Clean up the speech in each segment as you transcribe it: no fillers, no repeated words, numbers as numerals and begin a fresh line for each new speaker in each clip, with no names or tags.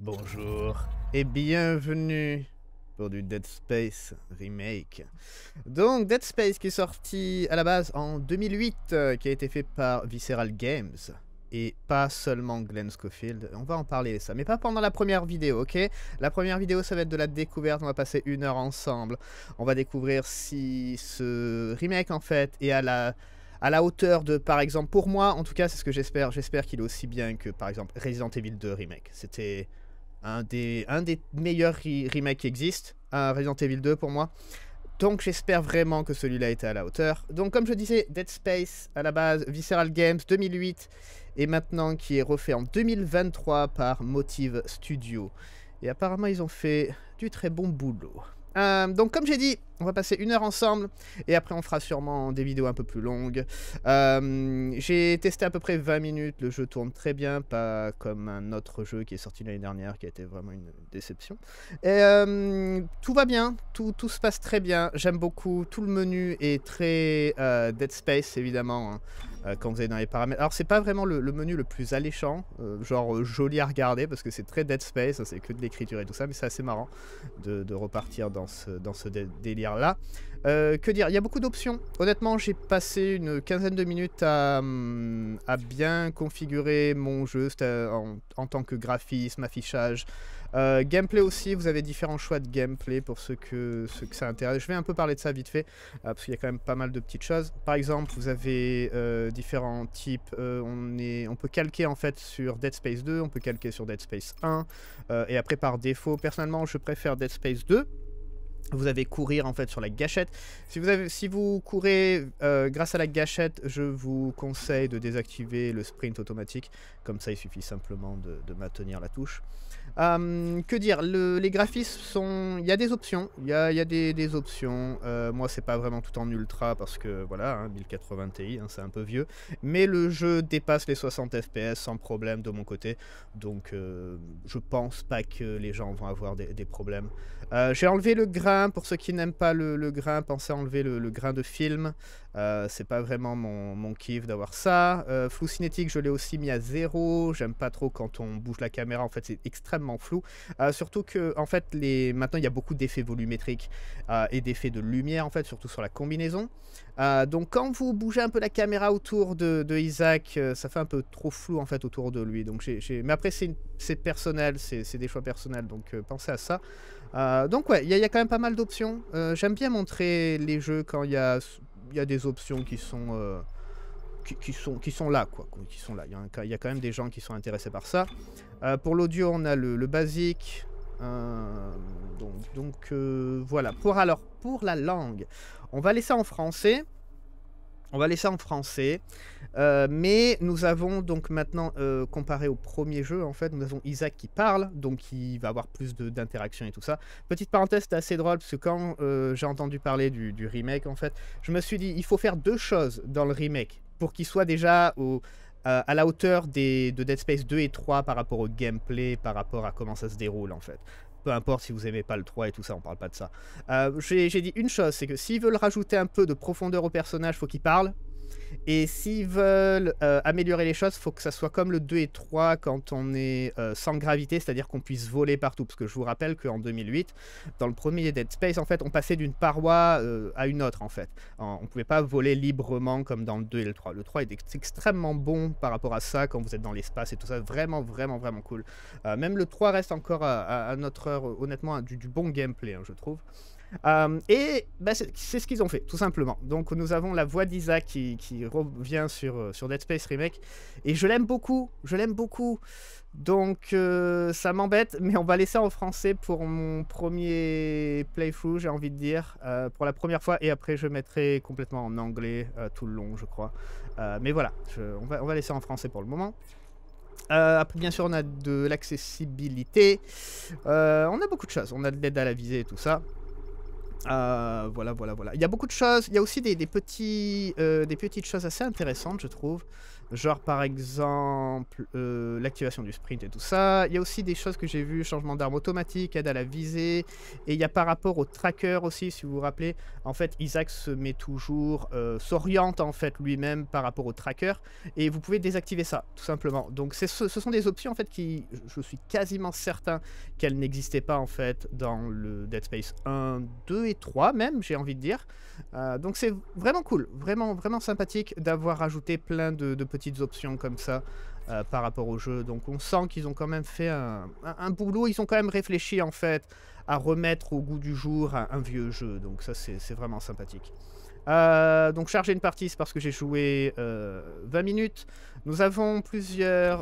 Bonjour et bienvenue pour du Dead Space Remake. Donc Dead Space qui est sorti à la base en 2008, qui a été fait par Visceral Games et pas seulement Glenn Schofield. On va en parler de ça, mais pas pendant la première vidéo, ok? La première vidéo ça va être de la découverte, on va passer 1 heure ensemble. On va découvrir si ce remake en fait est à la hauteur de, par exemple, pour moi, en tout cas, c'est ce que j'espère. J'espère qu'il est aussi bien que, par exemple, Resident Evil 2 Remake. C'était un des meilleurs remakes qui existent, Resident Evil 2 pour moi. Donc j'espère vraiment que celui-là était à la hauteur. Donc comme je disais, Dead Space, à la base, Visceral Games 2008, et maintenant qui est refait en 2023 par Motive Studio. Et apparemment, ils ont fait du très bon boulot. Donc comme j'ai dit, on va passer 1 heure ensemble et après on fera sûrement des vidéos un peu plus longues. J'ai testé à peu près 20 minutes, le jeu tourne très bien, pas comme un autre jeu qui est sorti l'année dernière qui a été vraiment une déception. Et tout va bien, tout se passe très bien, j'aime beaucoup, tout le menu est très Dead Space évidemment. Hein. Quand vous allez dans les paramètres. Alors c'est pas vraiment le menu le plus alléchant, genre joli à regarder parce que c'est très Dead Space, c'est que de l'écriture et tout ça, mais c'est assez marrant de repartir dans ce délire là. Que dire, il y a beaucoup d'options. Honnêtement j'ai passé une quinzaine de minutes à bien configurer mon jeu en tant que graphisme, affichage. Gameplay aussi, vous avez différents choix de gameplay pour ceux que ça intéresse. Je vais un peu parler de ça vite fait, parce qu'il y a quand même pas mal de petites choses. Par exemple, vous avez différents types, on peut calquer en fait sur Dead Space 2, on peut calquer sur Dead Space 1, et après par défaut, personnellement je préfère Dead Space 2. Vous avez courir en fait sur la gâchette. Si vous courez grâce à la gâchette, je vous conseille de désactiver le sprint automatique. Comme ça, il suffit simplement de maintenir la touche. Que dire, les graphismes sont... Il y a des options. Il y a des options. Moi, c'est pas vraiment tout en ultra parce que voilà, hein, 1080 Ti, hein, c'est un peu vieux. Mais le jeu dépasse les 60 FPS sans problème de mon côté. Donc, je pense pas que les gens vont avoir des problèmes. J'ai enlevé le grain, pour ceux qui n'aiment pas le grain, pensez à enlever le grain de film. C'est pas vraiment mon kiff d'avoir ça. Flou cinétique, je l'ai aussi mis à 0. J'aime pas trop quand on bouge la caméra, en fait c'est extrêmement flou. Surtout que en fait maintenant il y a beaucoup d'effets volumétriques et d'effets de lumière en fait, surtout sur la combinaison. Donc quand vous bougez un peu la caméra autour de Isaac, ça fait un peu trop flou en fait autour de lui. Donc mais après c'est personnel, c'est des choix personnels, donc pensez à ça. Donc ouais, il y a quand même pas mal d'options. J'aime bien montrer les jeux quand il y a des options qui sont là, quoi. Qui sont là. Il y a quand même des gens qui sont intéressés par ça. Pour l'audio, on a le basique. Donc voilà. Pour la langue, on va laisser en français. Mais nous avons donc maintenant, comparé au premier jeu, en fait, nous avons Isaac qui parle, donc il va avoir plus d'interaction et tout ça. Petite parenthèse, c'était assez drôle, parce que quand j'ai entendu parler du remake, en fait, je me suis dit, il faut faire 2 choses dans le remake, pour qu'il soit déjà à la hauteur de Dead Space 2 et 3 par rapport au gameplay, par rapport à comment ça se déroule, en fait. Peu importe si vous aimez pas le 3 et tout ça, on parle pas de ça. J'ai dit une chose, c'est que s'ils veulent rajouter un peu de profondeur au personnage, faut qu'ils parlent. Et s'ils veulent améliorer les choses, il faut que ça soit comme le 2 et 3 quand on est sans gravité, c'est-à-dire qu'on puisse voler partout. Parce que je vous rappelle qu'en 2008, dans le premier Dead Space, en fait, on passait d'une paroi à une autre, en fait. On ne pouvait pas voler librement comme dans le 2 et le 3. Le 3 est extrêmement bon par rapport à ça, quand vous êtes dans l'espace et tout ça. Vraiment, vraiment, vraiment cool. Même le 3 reste encore à notre heure, honnêtement, du bon gameplay, hein, je trouve. Et bah, c'est ce qu'ils ont fait, tout simplement. Donc nous avons la voix d'Isaac qui revient sur Dead Space Remake. Et je l'aime beaucoup, Donc ça m'embête, mais on va laisser en français pour mon premier playthrough, j'ai envie de dire, pour la première fois. Et après je mettrai complètement en anglais tout le long, je crois. Mais voilà, on va laisser en français pour le moment. Après, bien sûr, on a de l'accessibilité. On a beaucoup de choses. On a de l'aide à la visée et tout ça. Voilà. Il y a beaucoup de choses. Il y a aussi des petites choses assez intéressantes, je trouve. Genre par exemple l'activation du sprint et tout ça. Il y a aussi des choses que j'ai vues, changement d'arme automatique, aide à la visée. Et il y a par rapport au tracker aussi, si vous vous rappelez. En fait, Isaac se met toujours, s'oriente en fait lui-même par rapport au tracker. Et vous pouvez désactiver ça, tout simplement. Donc ce sont des options en fait qui, je suis quasiment certain qu'elles n'existaient pas en fait dans le Dead Space 1, 2 et 3 même, j'ai envie de dire. Donc c'est vraiment cool, vraiment, vraiment sympathique d'avoir ajouté plein de petites options comme ça par rapport au jeu. Donc on sent qu'ils ont quand même fait un boulot, ils ont quand même réfléchi en fait à remettre au goût du jour un vieux jeu. Donc ça c'est vraiment sympathique. Donc charger une partie, c'est parce que j'ai joué 20 minutes. Nous avons plusieurs...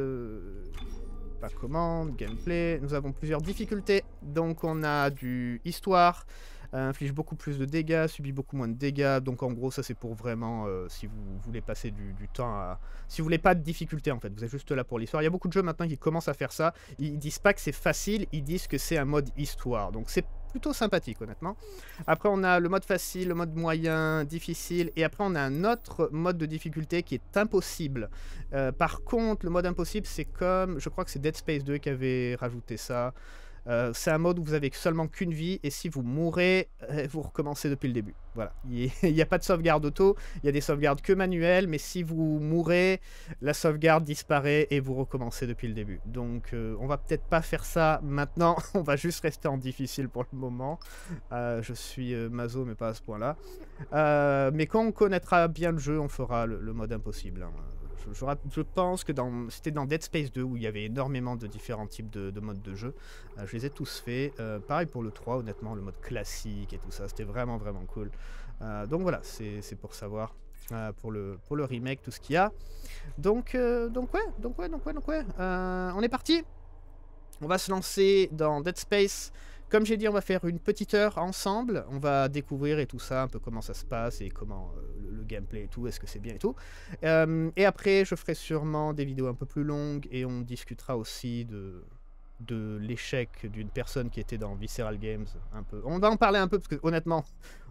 pas commande, gameplay. Nous avons plusieurs difficultés. Donc on a du histoire, inflige beaucoup plus de dégâts, subit beaucoup moins de dégâts. Donc en gros ça c'est pour vraiment si vous voulez passer du temps à... Si vous voulez pas de difficulté en fait, vous êtes juste là pour l'histoire. Il y a beaucoup de jeux maintenant qui commencent à faire ça. Ils disent pas que c'est facile, ils disent que c'est un mode histoire. Donc c'est plutôt sympathique honnêtement. Après on a le mode facile, le mode moyen, difficile. Et après on a un autre mode de difficulté qui est impossible. Par contre le mode impossible c'est comme... Je crois que c'est Dead Space 2 qui avait rajouté ça. C'est un mode où vous avez seulement qu'une vie et si vous mourrez, vous recommencez depuis le début. Voilà, il n'y a pas de sauvegarde auto, il y a des sauvegardes que manuelles, mais si vous mourrez, la sauvegarde disparaît et vous recommencez depuis le début. Donc on va peut-être pas faire ça maintenant, on va juste rester en difficile pour le moment. Je suis maso mais pas à ce point-là. Mais quand on connaîtra bien le jeu, on fera le mode impossible. Hein. Je pense que c'était dans Dead Space 2 où il y avait énormément de différents types de modes de jeu. Je les ai tous faits. Pareil pour le 3, honnêtement, le mode classique et tout ça, c'était vraiment vraiment cool. Donc voilà, c'est pour savoir pour le remake, tout ce qu'il y a. Donc ouais. On est parti. On va se lancer dans Dead Space. Comme j'ai dit, on va faire une petite heure ensemble. On va découvrir et tout ça, un peu comment ça se passe et comment le gameplay et tout, est-ce que c'est bien et tout. Et après, je ferai sûrement des vidéos un peu plus longues et on discutera aussi de l'échec d'une personne qui était dans Visceral Games. Un peu. On va en parler un peu parce que honnêtement,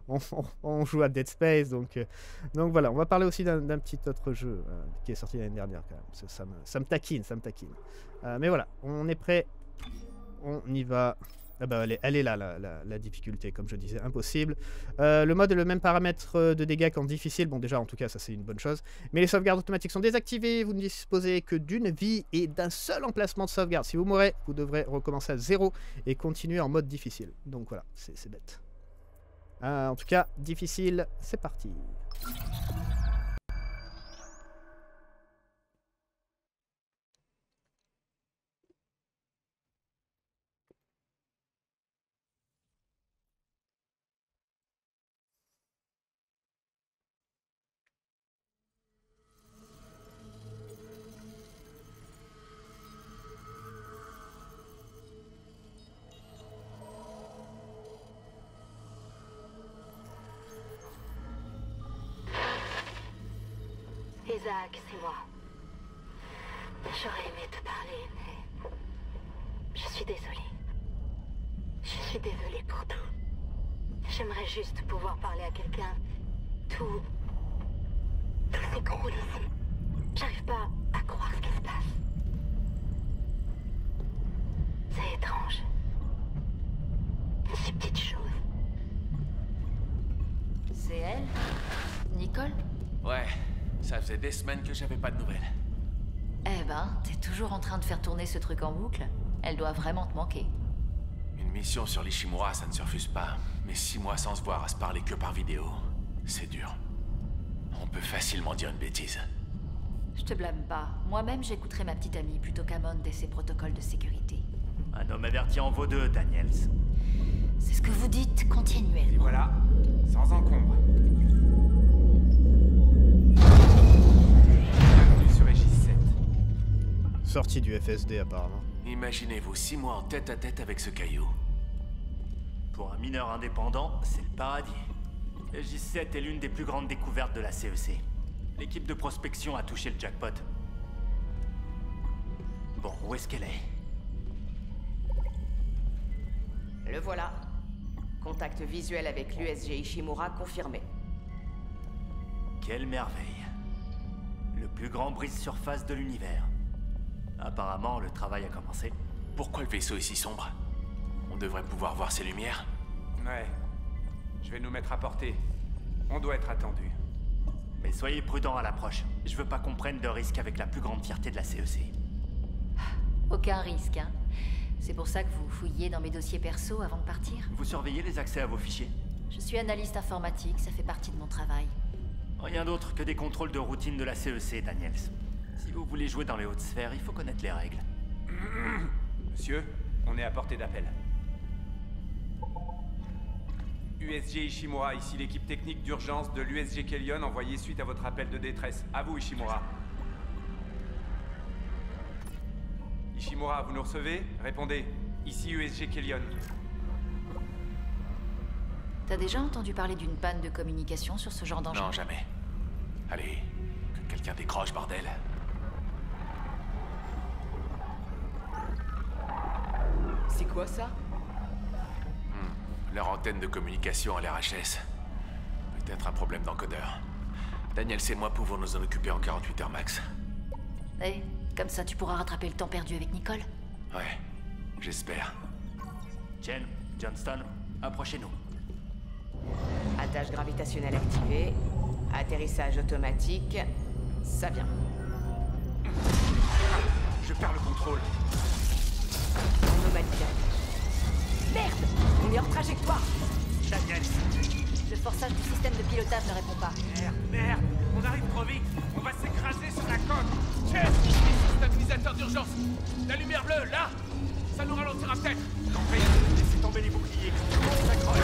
on joue à Dead Space. Donc voilà, on va parler aussi d'un petit autre jeu qui est sorti l'année dernière quand même. Ça me taquine. Mais voilà, on est prêt. On y va. Ah bah elle est là, la difficulté, comme je disais, impossible. Le mode est le même paramètre de dégâts qu'en difficile. Bon, déjà, en tout cas, ça c'est une bonne chose. Mais les sauvegardes automatiques sont désactivées. Vous ne disposez que d'une vie et d'un seul emplacement de sauvegarde. Si vous mourrez, vous devrez recommencer à 0 et continuer en mode difficile. Donc voilà, c'est bête. En tout cas, difficile, c'est parti.
Isaac, c'est moi. J'aurais aimé te parler, mais... Je suis désolée. Je suis désolée pour tout. J'aimerais juste pouvoir parler à quelqu'un. Tout s'écroule ici. J'arrive pas à croire ce qui se passe. C'est étrange. Ces petites choses.
C'est elle? Nicole?
Ouais, ça faisait des semaines que j'avais pas de nouvelles.
Eh ben, t'es toujours en train de faire tourner ce truc en boucle. Elle doit vraiment te manquer.
Une mission sur l'Ishimura, ça ne se refuse pas. Mais 6 mois sans se voir, à se parler que par vidéo, c'est dur. On peut facilement dire une bêtise.
Je te blâme pas. Moi-même, j'écouterai ma petite amie plutôt qu'Amon et ses protocoles de sécurité.
Un homme averti en vaut deux, Daniels.
C'est ce que vous dites
Et
continuellement.
voilà, sans encombre. Bienvenue sur Aegis 7.
Sortie du FSD apparemment.
Imaginez-vous 6 mois en tête à tête avec ce caillou.
Pour un mineur indépendant, c'est le paradis. Aegis 7 est l'une des plus grandes découvertes de la CEC. L'équipe de prospection a touché le jackpot. Bon, où est-ce qu'elle est?
Le voilà. Contact visuel avec l'USG Ishimura confirmé.
Quelle merveille. Le plus grand brise-surface de l'univers. Apparemment, le travail a commencé.
Pourquoi le vaisseau est si sombre? On devrait pouvoir voir ses lumières.
Ouais. Je vais nous mettre à portée. On doit être attendu.
Mais soyez prudents à l'approche. Je veux pas qu'on prenne de risques avec la plus grande fierté de la CEC.
Aucun risque, hein. C'est pour ça que vous fouillez dans mes dossiers perso avant de partir?
Vous surveillez les accès à vos fichiers?
Je suis analyste informatique, ça fait partie de mon travail.
Rien d'autre que des contrôles de routine de la CEC, Daniels. Si vous voulez jouer dans les hautes sphères, il faut connaître les règles.
Monsieur, on est à portée d'appel. USG Ishimura, ici l'équipe technique d'urgence de l'USG Kellion envoyée suite à votre appel de détresse. À vous, Ishimura. Ishimura, vous nous recevez? Répondez. Ici USG Kellion.
T'as déjà entendu parler d'une panne de communication sur ce genre d'engin?
Non, jamais. Allez, que quelqu'un décroche, bordel.
C'est quoi ça?
Leur antenne de communication à l'RHS. Peut-être un problème d'encodeur. Daniels et moi pouvons nous en occuper en 48 heures max.
Eh, comme ça tu pourras rattraper le temps perdu avec Nicole.
Ouais, j'espère.
Jen, Johnston, approchez-nous.
Attache gravitationnelle activée. Atterrissage automatique. Ça vient.
Je perds le contrôle.
Anomalie. Merde! On est hors trajectoire!
Daniels!
Le forçage du système de pilotage ne répond pas.
Merde! On arrive trop vite! On va s'écraser sur la côte! Chef! Stabilisateur d'urgence! La lumière bleue, là! Ça nous ralentira peut-être!
Compris! Laissez tomber les boucliers! Ça croche.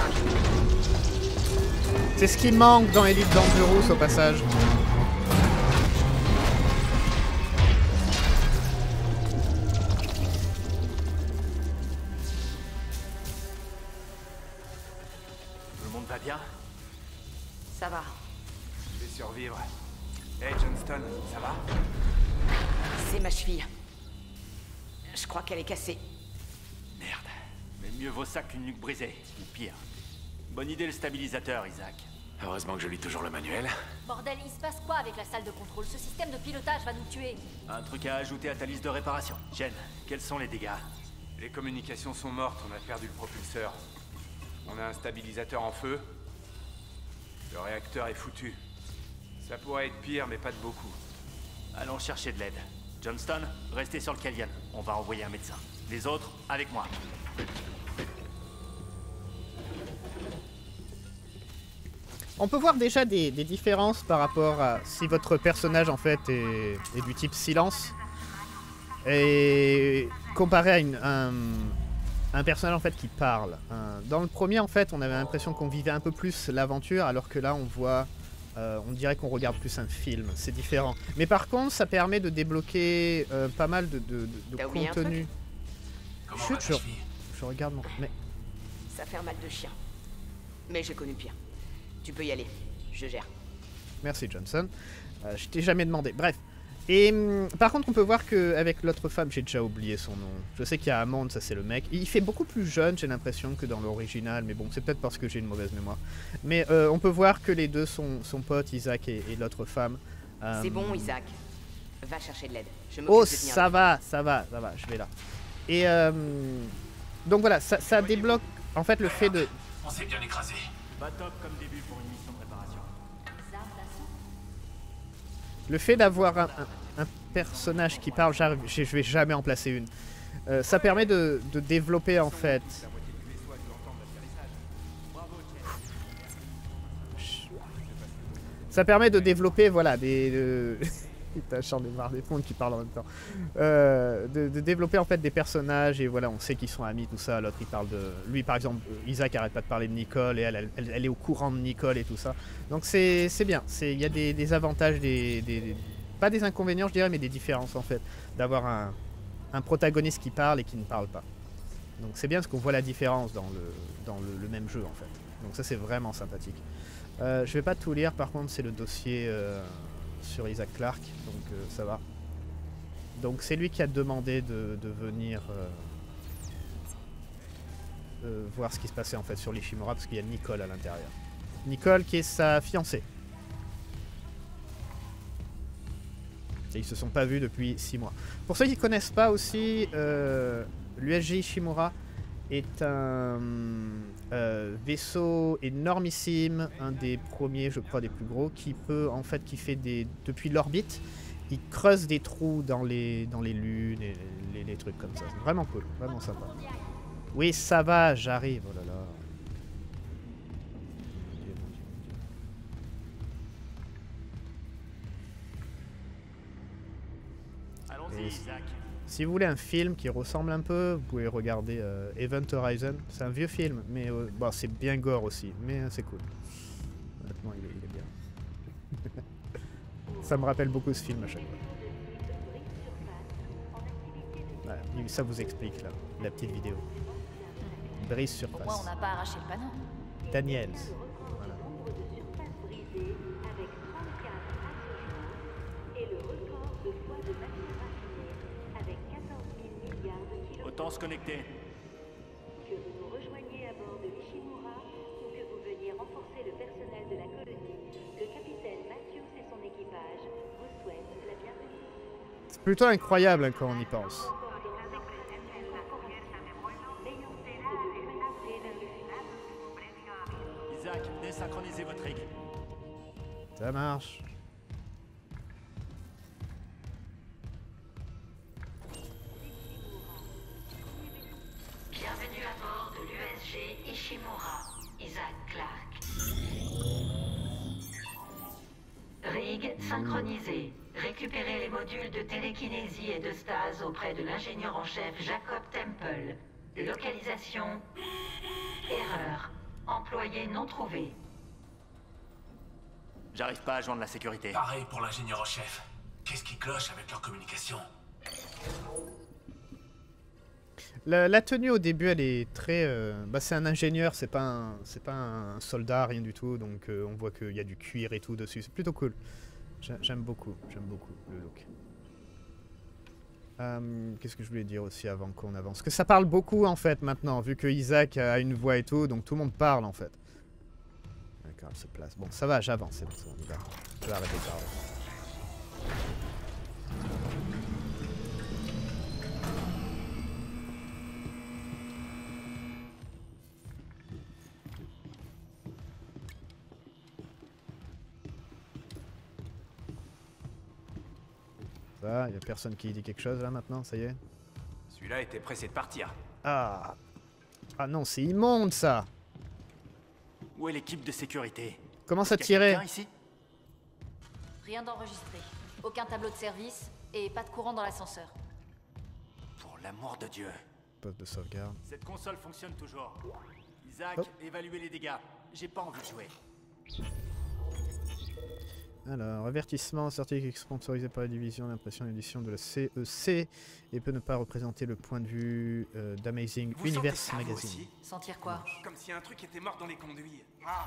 C'est ce qui manque dans Elite Dangerous au passage.
Va bien?
Ça va.
Je vais survivre. Hey Johnston, ça va?
C'est ma cheville. Je crois qu'elle est cassée.
Merde. Mais mieux vaut ça qu'une nuque brisée, ou pire. Bonne idée le stabilisateur, Isaac.
Heureusement que je lis toujours le manuel.
Bordel, il se passe quoi avec la salle de contrôle? Ce système de pilotage va nous tuer.
Un truc à ajouter à ta liste de réparation. Jen, quels sont les dégâts?
Les communications sont mortes, on a perdu le propulseur. On a un stabilisateur en feu. Le réacteur est foutu. Ça pourrait être pire, mais pas de beaucoup.
Allons chercher de l'aide. Johnston, restez sur le Kellion. On va envoyer un médecin. Les autres, avec moi.
On peut voir déjà des différences par rapport à si votre personnage en fait est du type silence et comparé à un personnage en fait qui parle. Dans le premier en fait on avait l'impression qu'on vivait un peu plus l'aventure alors que là on voit, on dirait qu'on regarde plus un film, c'est différent. Mais par contre ça permet de débloquer pas mal de contenu.
Comment
Chut,
va ta cheville?
je regarde mon... Mais...
Ça fait un mal de chien. Mais j'ai connu pire. Tu peux y aller. Je gère.
Merci Johnson. Je t'ai jamais demandé. Bref. Et par contre, on peut voir qu'avec l'autre femme, j'ai déjà oublié son nom. Je sais qu'il y a Hammond, ça c'est le mec. Il fait beaucoup plus jeune, j'ai l'impression, que dans l'original. Mais bon, c'est peut-être parce que j'ai une mauvaise mémoire. Mais on peut voir que les deux sont potes, Isaac et l'autre femme.
C'est bon, Isaac. Va chercher de l'aide. Je m'occupe
Oh,
de tenir
ça
le-
va, je vais là. Et donc voilà, ça débloque en fait le fait de...
On s'est bien écrasé.
Pas top comme début pour une mission de réparation.
Les armes d'assaut.
Le fait d'avoir un personnage qui parle, je vais jamais en placer une. Ça permet de développer en fait. Ça permet de développer voilà des. Putain, j'en ai marre des fonds qui parlent en même temps. De développer en fait des personnages et voilà, on sait qu'ils sont amis, tout ça. L'autre il parle de. Lui par exemple, Isaac arrête pas de parler de Nicole et elle est au courant de Nicole et tout ça. Donc c'est bien. Il y a des avantages, pas des inconvénients je dirais, mais des différences en fait. D'avoir un protagoniste qui parle et qui ne parle pas. Donc c'est bien parce qu'on voit la différence dans le même jeu en fait. Donc ça c'est vraiment sympathique. Je vais pas tout lire, par contre c'est le dossier sur Isaac Clarke, donc ça va. Donc c'est lui qui a demandé de venir voir ce qui se passait en fait sur l'Ishimura parce qu'il y a Nicole à l'intérieur. Nicole qui est sa fiancée. Et ils se sont pas vus depuis 6 mois. Pour ceux qui connaissent pas aussi, l'USG Ishimura est un vaisseau énormissime, un des premiers, je crois, des plus gros, qui peut, en fait, qui fait des, depuis l'orbite, il creuse des trous dans les lunes, et les trucs comme ça. C'est vraiment cool, vraiment sympa. Oui, ça va, j'arrive. Oh là là.
Allons-y, Isaac.
Si vous voulez un film qui ressemble un peu, vous pouvez regarder Event Horizon. C'est un vieux film, mais bon, c'est bien gore aussi, mais c'est cool. Honnêtement, il est bien. Ça me rappelle beaucoup ce film à chaque fois. Voilà, ça vous explique là, la petite vidéo. Brise
Au
surface.
moins, on n'a pas arraché le panneau.
Daniels. Voilà.
Autant se connecter.
Que vous nous rejoigniez à bord de l'Ishimura ou que vous veniez renforcer le personnel de la colonie, le capitaine Matthews et son équipage vous souhaitent la bienvenue.
C'est plutôt incroyable hein, quand on y pense.
Isaac, désynchronisez votre rig.
Ça marche.
Bienvenue à bord de l'USG Ishimura, Isaac Clarke. Rig synchronisé. Récupérez les modules de télékinésie et de stase auprès de l'ingénieur en chef Jacob Temple. Localisation. Erreur. Employé non trouvé.
J'arrive pas à joindre la sécurité.
Pareil pour l'ingénieur en chef. Qu'est-ce qui cloche avec leur communication?
La tenue au début, elle est très. Bah, c'est un ingénieur, c'est pas un soldat, rien du tout. Donc on voit qu'il y a du cuir et tout dessus. C'est plutôt cool. J'aime beaucoup le look. Qu'est-ce que je voulais dire aussi avant qu'on avance? Parce que ça parle beaucoup en fait maintenant, vu que Isaac a une voix et tout, donc tout le monde parle en fait. D'accord, elle se place. Bon, ça va, j'avance, c'est bon, on y va. Je vais arrêter de parler. Ça, y a personne qui dit quelque chose là maintenant, ça y est?
Celui-là était pressé de partir.
Ah. Ah non, c'est immonde ça.
Où est l'équipe de sécurité?
Commence à
Y a
tirer.
quelqu'un ici?
Rien d'enregistré. Aucun tableau de service et pas de courant dans l'ascenseur.
Pour l'amour de Dieu.
Poste de sauvegarde.
Cette console fonctionne toujours. Isaac,
Oh.
évaluez les dégâts. J'ai pas envie de jouer.
Alors, avertissement, certificat sponsorisé par la division d'impression et d'édition de la CEC et peut ne pas représenter le point de vue d'Amazing
Vous
Universe
sentez ça, vous
Magazine.
aussi
Sentir quoi?
Comme si un truc était mort dans les conduits. Ah.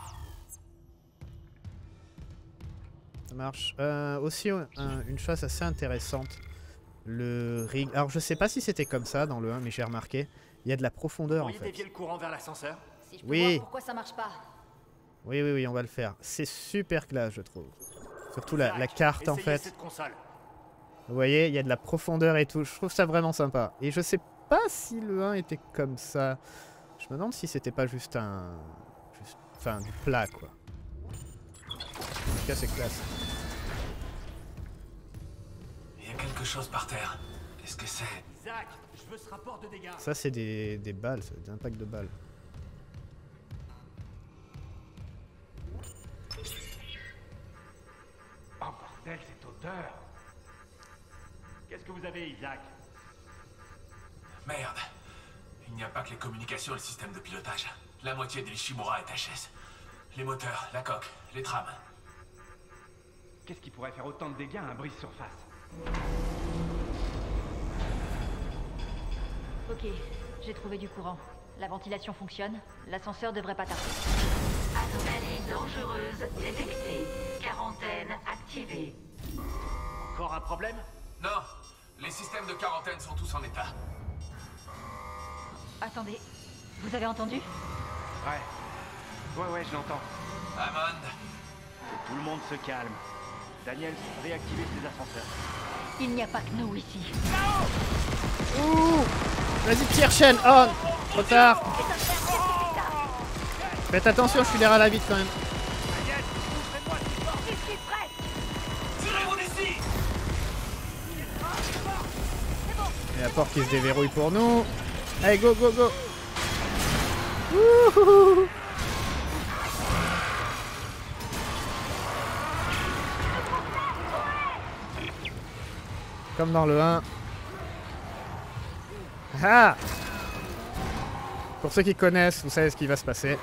Ça marche. Aussi, une chose assez intéressante, le rig. Alors, je sais pas si c'était comme ça dans le 1, mais j'ai remarqué, il y a de la profondeur en
Pourriez
fait.
dévier le courant vers l'ascenseur?
Si je peux
Oui.
voir pourquoi ça marche pas.
Oui, on va le faire. C'est super classe, je trouve. Surtout la carte en
Essayez
fait.
cette console.
Vous voyez, il y a de la profondeur et tout. Je trouve ça vraiment sympa. Et je sais pas si le 1 était comme ça. Je me demande si c'était pas juste enfin, du plat, quoi. En tout cas, c'est classe.
Il y a quelque chose par terre. Qu'est-ce que c'est?
Isaac, je veux ce rapport de dégâts.
Ça, c'est des balles, c'est des impacts de balles.
Oh bordel, cette odeur.
Qu'est-ce que vous avez, Isaac?
Merde. Il n'y a pas que les communications et le système de pilotage. La moitié de l'Ishimura est HS. Les moteurs, la coque, les trames.
Qu'est-ce qui pourrait faire autant de dégâts à un brise-surface?
Ok, j'ai trouvé du courant. La ventilation fonctionne. L'ascenseur devrait pas tarder.
Anomalie dangereuse détectée. Quarantaine activée.
Encore un problème?
Non, les systèmes de quarantaine sont tous en état.
Attendez, vous avez entendu?
Ouais, je l'entends.
Hammond,
Que tout le monde se calme. Daniel, réactivez ces ascenseurs.
Il n'y a pas que nous ici.
Ouh. Vas-y, tire, chaîne. Oh, trop tard. Faites attention, je suis derrière la vitre quand même. Et la porte qui se déverrouille pour nous. Allez, go, go, go. Wouhou. Comme dans le 1. Ah! Pour ceux qui connaissent, vous savez ce qui va se passer.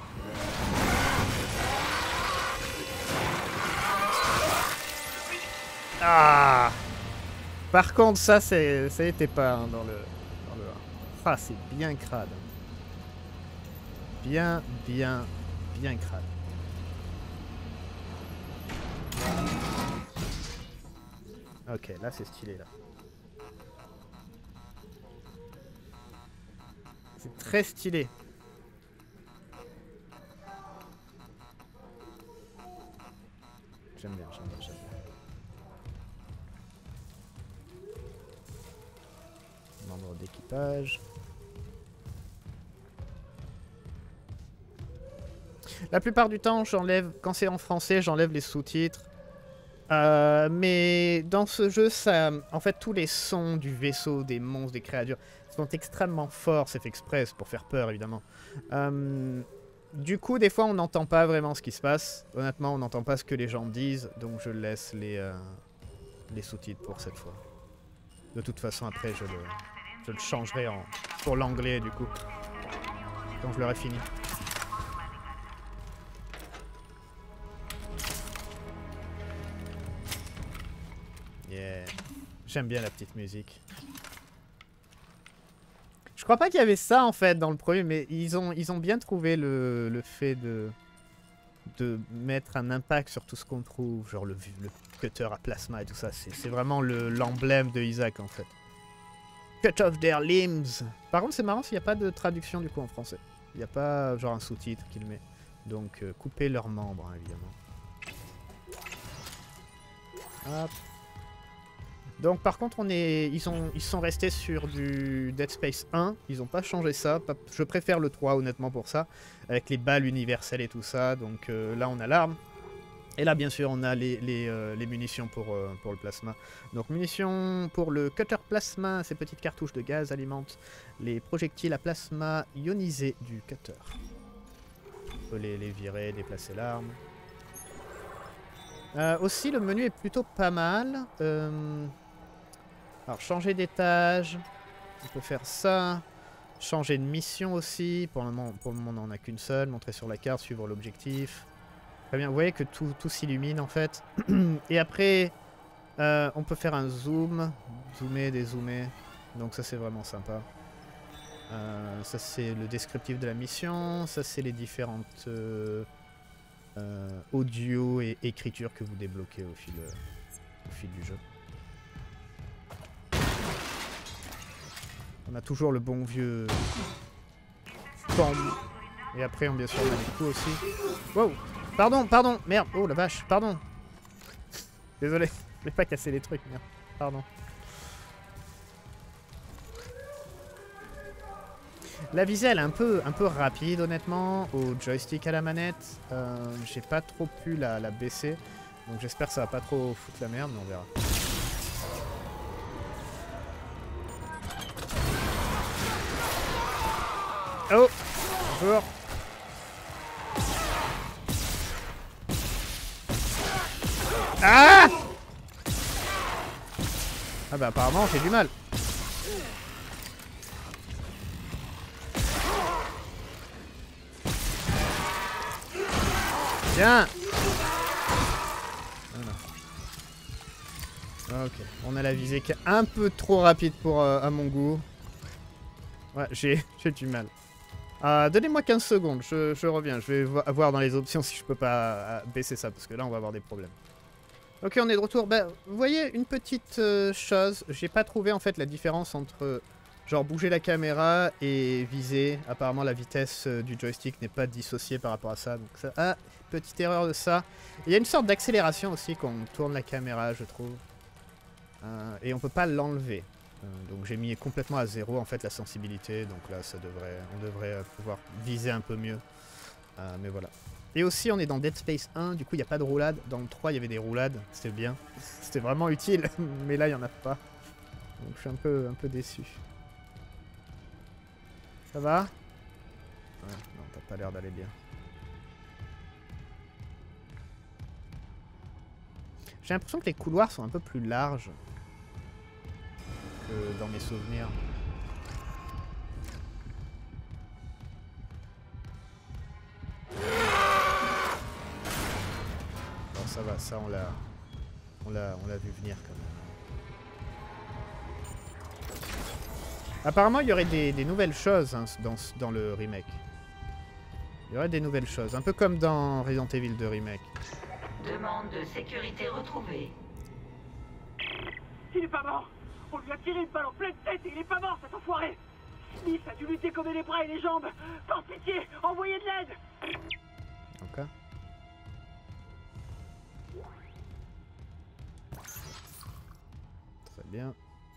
Ah! Par contre, ça était pas hein, dans le 1. Ah, c'est bien crade. Bien crade. Ok, là c'est stylé là. C'est très stylé. J'aime bien. Membre d'équipage. La plupart du temps, j'enlève, quand c'est en français, j'enlève les sous-titres. Mais dans ce jeu, ça, en fait, tous les sons du vaisseau, des monstres, des créatures, sont extrêmement forts. C'est fait exprès pour faire peur, évidemment. Du coup, des fois, on n'entend pas vraiment ce qui se passe. Honnêtement, on n'entend pas ce que les gens disent. Donc, je laisse les sous-titres pour cette fois. De toute façon, après, je le changerai pour l'anglais, du coup. Quand je l'aurai fini. Yeah. J'aime bien la petite musique. Je crois pas qu'il y avait ça en fait dans le premier, mais ils ont bien trouvé le fait de mettre un impact sur tout ce qu'on trouve, genre le cutter à plasma et tout ça. C'est vraiment l'emblème de Isaac en fait. Cut off their limbs. Par contre c'est marrant s'il n'y a pas de traduction du coup en français. Il n'y a pas genre un sous-titre qui le met. Donc couper leurs membres hein, évidemment. Hop. Donc par contre ils sont restés sur du Dead Space 1, ils n'ont pas changé ça, je préfère le 3 honnêtement pour ça, avec les balles universelles et tout ça, donc là on a l'arme, et là bien sûr on a les munitions pour le plasma. Donc munitions pour le cutter plasma, ces petites cartouches de gaz alimentent les projectiles à plasma ionisés du cutter. On peut les virer, déplacer l'arme. Aussi le menu est plutôt pas mal. Alors changer d'étage, on peut faire ça. Changer de mission aussi. Pour le moment on n'en a qu'une seule. Montrer sur la carte, suivre l'objectif. Très bien, vous voyez que tout s'illumine en fait. Et après, on peut faire un zoom. Zoomer, dézoomer. Donc ça c'est vraiment sympa. Ça c'est le descriptif de la mission. Ça c'est les différentes audio et écriture que vous débloquez au fil du jeu. On a toujours le bon vieux bomb. Et après, bien sûr, on a les coups aussi. Wow! Pardon! Merde! Oh la vache! Pardon! Désolé, je voulais pas casser les trucs, merde. Pardon. La visée, elle est un peu rapide, honnêtement, au joystick à la manette. J'ai pas trop pu la baisser. Donc j'espère que ça va pas trop foutre la merde, mais on verra. Oh! Bonjour! Ah! Ah bah apparemment j'ai du mal. Tiens! Voilà. Ok, on a la visée qui est un peu trop rapide pour à mon goût. Ouais, j'ai du mal. Donnez-moi 15 secondes, je reviens. Je vais voir dans les options si je peux pas baisser ça, parce que là on va avoir des problèmes. Ok, on est de retour. Bah, vous voyez, une petite chose, j'ai pas trouvé en fait la différence entre genre bouger la caméra et viser. Apparemment la vitesse du joystick n'est pas dissociée par rapport à ça. Donc ça, petite erreur de ça. Il y a une sorte d'accélération aussi quand on tourne la caméra, je trouve. Et on peut pas l'enlever. Donc j'ai mis complètement à 0 en fait la sensibilité. Donc là on devrait pouvoir viser un peu mieux. Mais voilà. Et aussi on est dans Dead Space 1, du coup il n'y a pas de roulade. Dans le 3 il y avait des roulades, c'était bien. C'était vraiment utile, mais là il n'y en a pas. Donc je suis un peu déçu. Ça va? Ouais, non, t'as pas l'air d'aller bien. J'ai l'impression que les couloirs sont un peu plus larges que dans mes souvenirs. Bon, ça va, ça on l'a vu venir quand même. Apparemment, il y aurait des nouvelles choses hein, dans le remake. Il y aurait des nouvelles choses, un peu comme dans Resident Evil 2 Remake.
Demande de sécurité retrouvée.
Il est pas mort. On lui a tiré une balle en pleine tête et il est pas mort, cet enfoiré. Smith a dû lui décommer les bras et les jambes. Par pitié, envoyez de l'aide.
Ok. Très bien.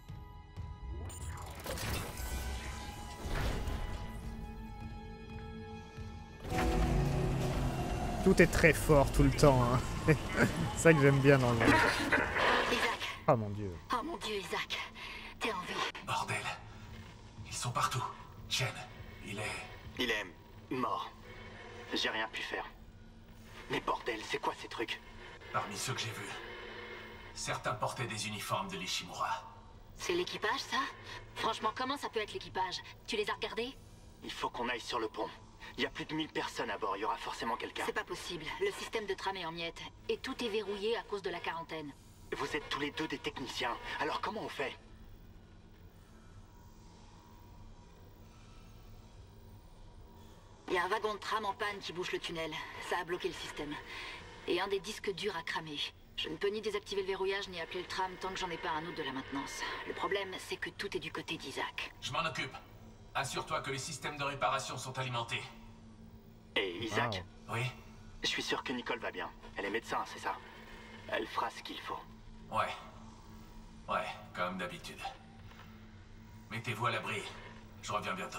Tout est très fort tout le temps. Hein. C'est ça que j'aime bien dans le jeu.
Isaac.
Oh mon dieu.
Oh mon dieu, Isaac. T'es en vie.
Bordel. Ils sont partout. Chen, il est
mort. J'ai rien pu faire. Mais bordel, c'est quoi ces trucs?
Parmi ceux que j'ai vus, certains portaient des uniformes de l'Ishimura.
C'est l'équipage, ça? Franchement, comment ça peut être l'équipage? Tu les as regardés?
Il faut qu'on aille sur le pont. Il y a plus de 1000 personnes à bord, il y aura forcément quelqu'un.
C'est pas possible. Le système de tram est en miettes. Et tout est verrouillé à cause de la quarantaine.
Vous êtes tous les deux des techniciens, alors comment on fait?
Il y a un wagon de tram en panne qui bouche le tunnel. Ça a bloqué le système. Et un des disques durs a cramé. Je ne peux ni désactiver le verrouillage ni appeler le tram tant que j'en ai pas un autre de la maintenance. Le problème, c'est que tout est du côté d'Isaac.
Je m'en occupe. Assure-toi que les systèmes de réparation sont alimentés.
Et Isaac?
Oui?
Je suis sûr que Nicole va bien. Elle est médecin, c'est ça? Elle fera ce qu'il faut.
Ouais, comme d'habitude. Mettez-vous à l'abri. Je reviens bientôt.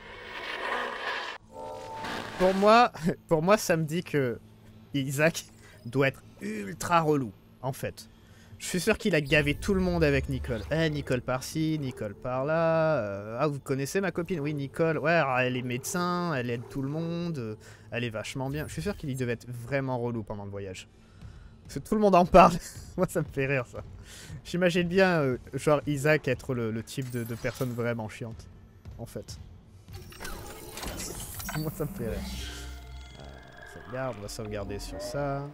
Pour moi, ça me dit que Isaac doit être ultra relou, en fait. Je suis sûr qu'il a gavé tout le monde avec Nicole. Nicole par-ci, Nicole par-là. Ah, vous connaissez ma copine? Oui, Nicole. Ouais, elle est médecin, elle aide tout le monde. Elle est vachement bien. Je suis sûr qu'il devait être vraiment relou pendant le voyage. Parce que tout le monde en parle. Moi, ça me fait rire, ça. J'imagine bien, genre, Isaac être le type de personne vraiment chiante, en fait. Moi, ça me fait rire. Sauvegarde, on va sauvegarder sur ça.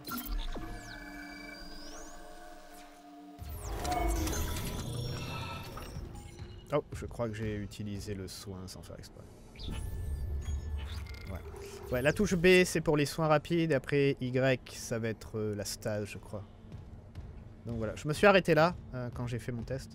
Oh, je crois que j'ai utilisé le soin sans faire exprès. Ouais, la touche B, c'est pour les soins rapides. Après, Y, ça va être la stase, je crois. Donc voilà, je me suis arrêté là, quand j'ai fait mon test.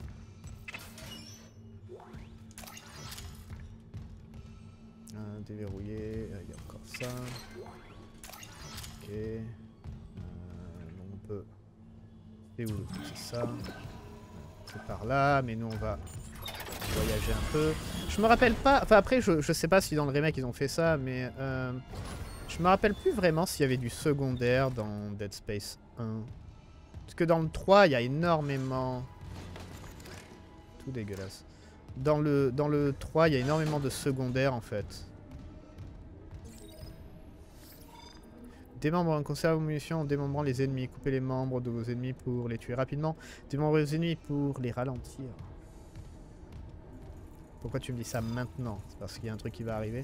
Déverrouiller, il y a encore ça. Ok. Donc on peut... C'est où? C'est ça. C'est par là, mais nous on va voyager un peu. Je me rappelle pas... Enfin après, je sais pas si dans le remake ils ont fait ça, mais... je me rappelle plus vraiment s'il y avait du secondaire dans Dead Space 1. Parce que dans le 3, il y a énormément... Tout dégueulasse. Dans le 3, il y a énormément de secondaires en fait. Démembrant, conserve vos munitions en démembrant les ennemis. Coupez les membres de vos ennemis pour les tuer rapidement. Démembrez vos ennemis pour les ralentir. Pourquoi tu me dis ça maintenant? C'est parce qu'il y a un truc qui va arriver.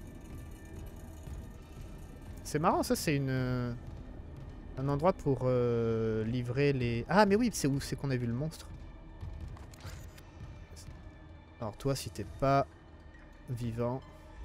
C'est marrant, ça c'est un endroit pour livrer les... Ah mais oui, c'est où c'est qu'on a vu le monstre. Alors toi, si t'es pas vivant...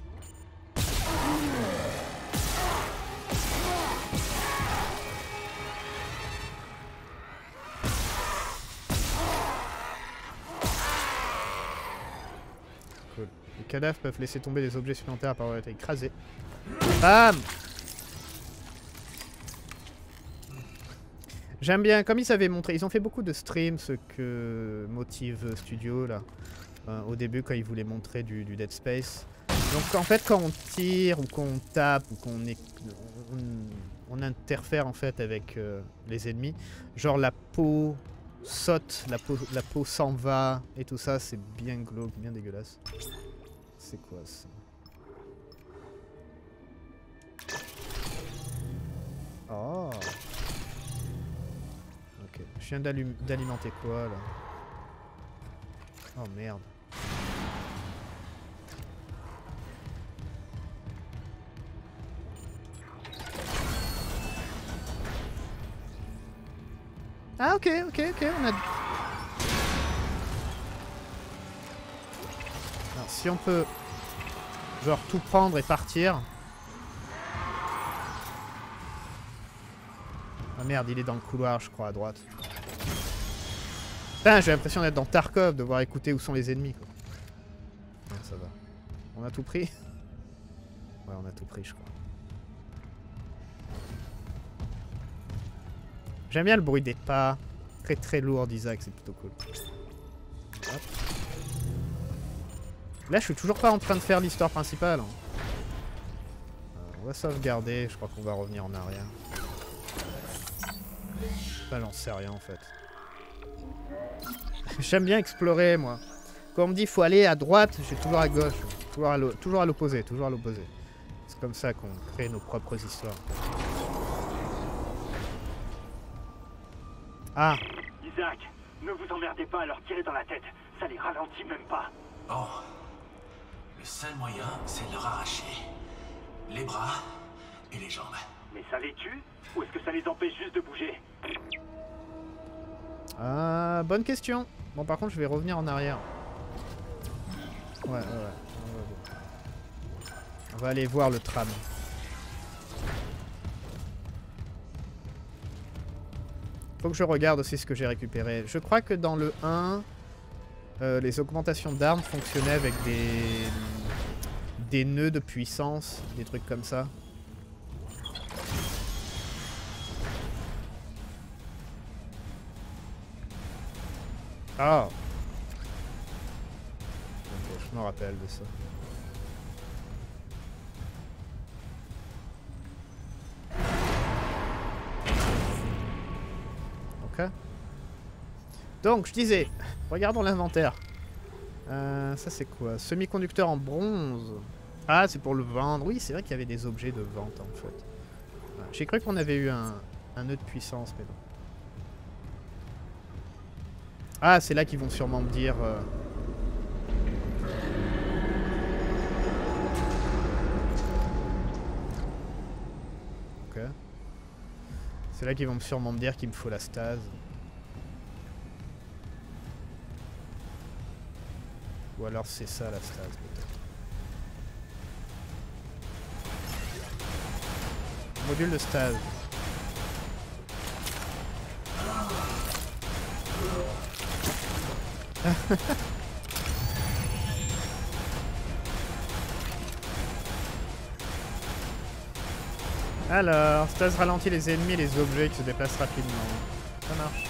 Cool. Les cadavres peuvent laisser tomber des objets supplémentaires par avoir été écrasés. Bam! J'aime bien, comme ils avaient montré, ils ont fait beaucoup de streams, ce que Motive Studio, là, au début, quand ils voulaient montrer du Dead Space. Donc en fait, quand on tire, ou qu'on tape, ou qu'on on interfère en fait avec les ennemis, genre la peau saute, la peau s'en va, et tout ça, c'est bien glauque, bien dégueulasse. C'est quoi ça? Oh. Ok, je viens d'alimenter quoi là? Oh merde. Ah ok, on a... Alors, si on peut... genre tout prendre et partir... Ah merde, il est dans le couloir, je crois, à droite. Putain, j'ai l'impression d'être dans Tarkov, de voir écouter où sont les ennemis, quoi. Non, ça va. On a tout pris? Ouais, on a tout pris, je crois. J'aime bien le bruit des pas. Très très lourd d'Isaac, c'est plutôt cool. Hop. Là, je suis toujours pas en train de faire l'histoire principale. On va sauvegarder, je crois qu'on va revenir en arrière. Bah, j'en sais rien en fait. J'aime bien explorer, moi. Quand on me dit faut aller à droite, je suis toujours à gauche. Toujours à l'opposé, toujours à l'opposé. C'est comme ça qu'on crée nos propres histoires. Ah.
Isaac, ne vous emmerdez pas à leur tirer dans la tête. Ça les ralentit même pas.
Bon. Le seul moyen, c'est de leur arracher les bras et les jambes.
Mais ça les tue? Ou est-ce que ça les empêche juste de bouger?
Ah, bonne question. Bon, par contre, je vais revenir en arrière. Ouais. On va aller voir le tram. Faut que je regarde aussi ce que j'ai récupéré. Je crois que dans le 1, les augmentations d'armes fonctionnaient avec des nœuds de puissance, des trucs comme ça. Ah. Ok, je me rappelle de ça. Ok. Donc, je disais, regardons l'inventaire. Ça c'est quoi? Semi-conducteur en bronze. Ah, c'est pour le vendre. Oui, c'est vrai qu'il y avait des objets de vente en fait. J'ai cru qu'on avait eu un nœud de puissance, mais non. Ah, c'est là qu'ils vont sûrement me dire... Ok. C'est là qu'ils vont sûrement me dire qu'il me faut la stase. Ou alors c'est ça la stase peut-être. Module de stase. Alors, stase ralentit les ennemis et les objets qui se déplacent rapidement. Ça marche.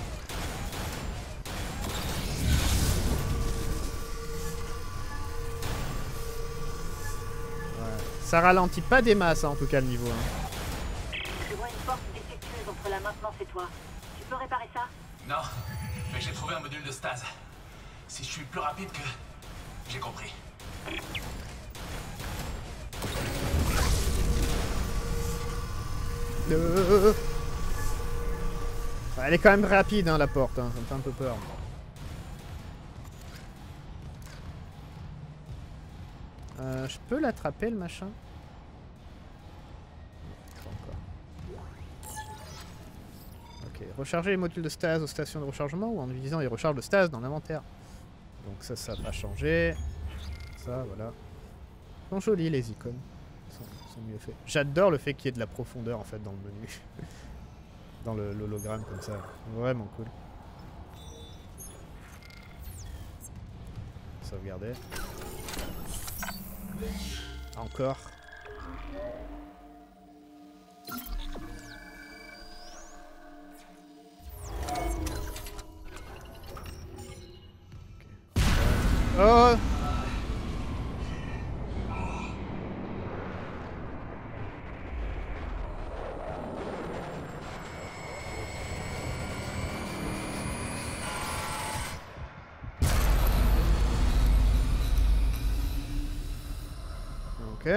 Ouais. Ça ralentit pas des masses, hein, en tout cas, le niveau 1.
Je vois une force défectueuse entre la maintenance et toi. Tu peux réparer ça?
Non, mais j'ai trouvé un module de stase. Si je suis plus rapide que... J'ai compris. Elle est quand même rapide, hein, la porte. Hein. Ça me fait un peu peur. Je peux l'attraper, le machin? Pas encore. Ok. Recharger les modules de stase aux stations de rechargement ou en utilisant les recharges de stase dans l'inventaire. Donc ça va changer. Ça, voilà. Ils sont jolis, les icônes. Ils sont mieux faits. J'adore le fait qu'il y ait de la profondeur, en fait, dans le menu. Dans l'hologramme, comme ça. Vraiment cool. Sauvegarder. Encore.
Oh! Ok.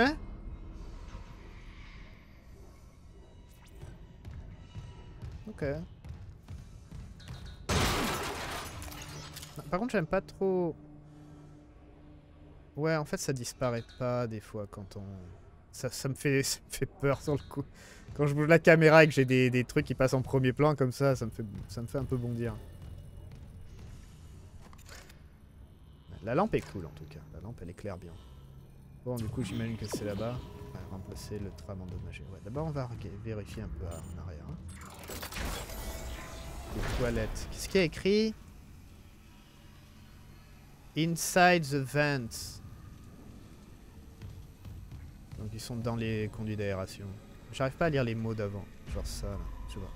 Ok. Par contre, j'aime pas trop... Ouais, en fait, ça disparaît pas des fois quand on... Ça me fait peur sur le coup. Quand je bouge la caméra et que j'ai des trucs qui passent en premier plan comme ça me fait un peu bondir. La lampe est cool en tout cas. La lampe, elle éclaire bien. Bon, du coup, j'imagine que c'est là-bas. Ouais, remplacer le tram endommagé. Ouais, d'abord, on va vérifier un peu en arrière. Hein. Les toilettes. Qu'est-ce qu'il y a écrit? Inside the vents. Donc ils sont dans les conduits d'aération. J'arrive pas à lire les mots d'avant. Genre ça, là. Tu vois.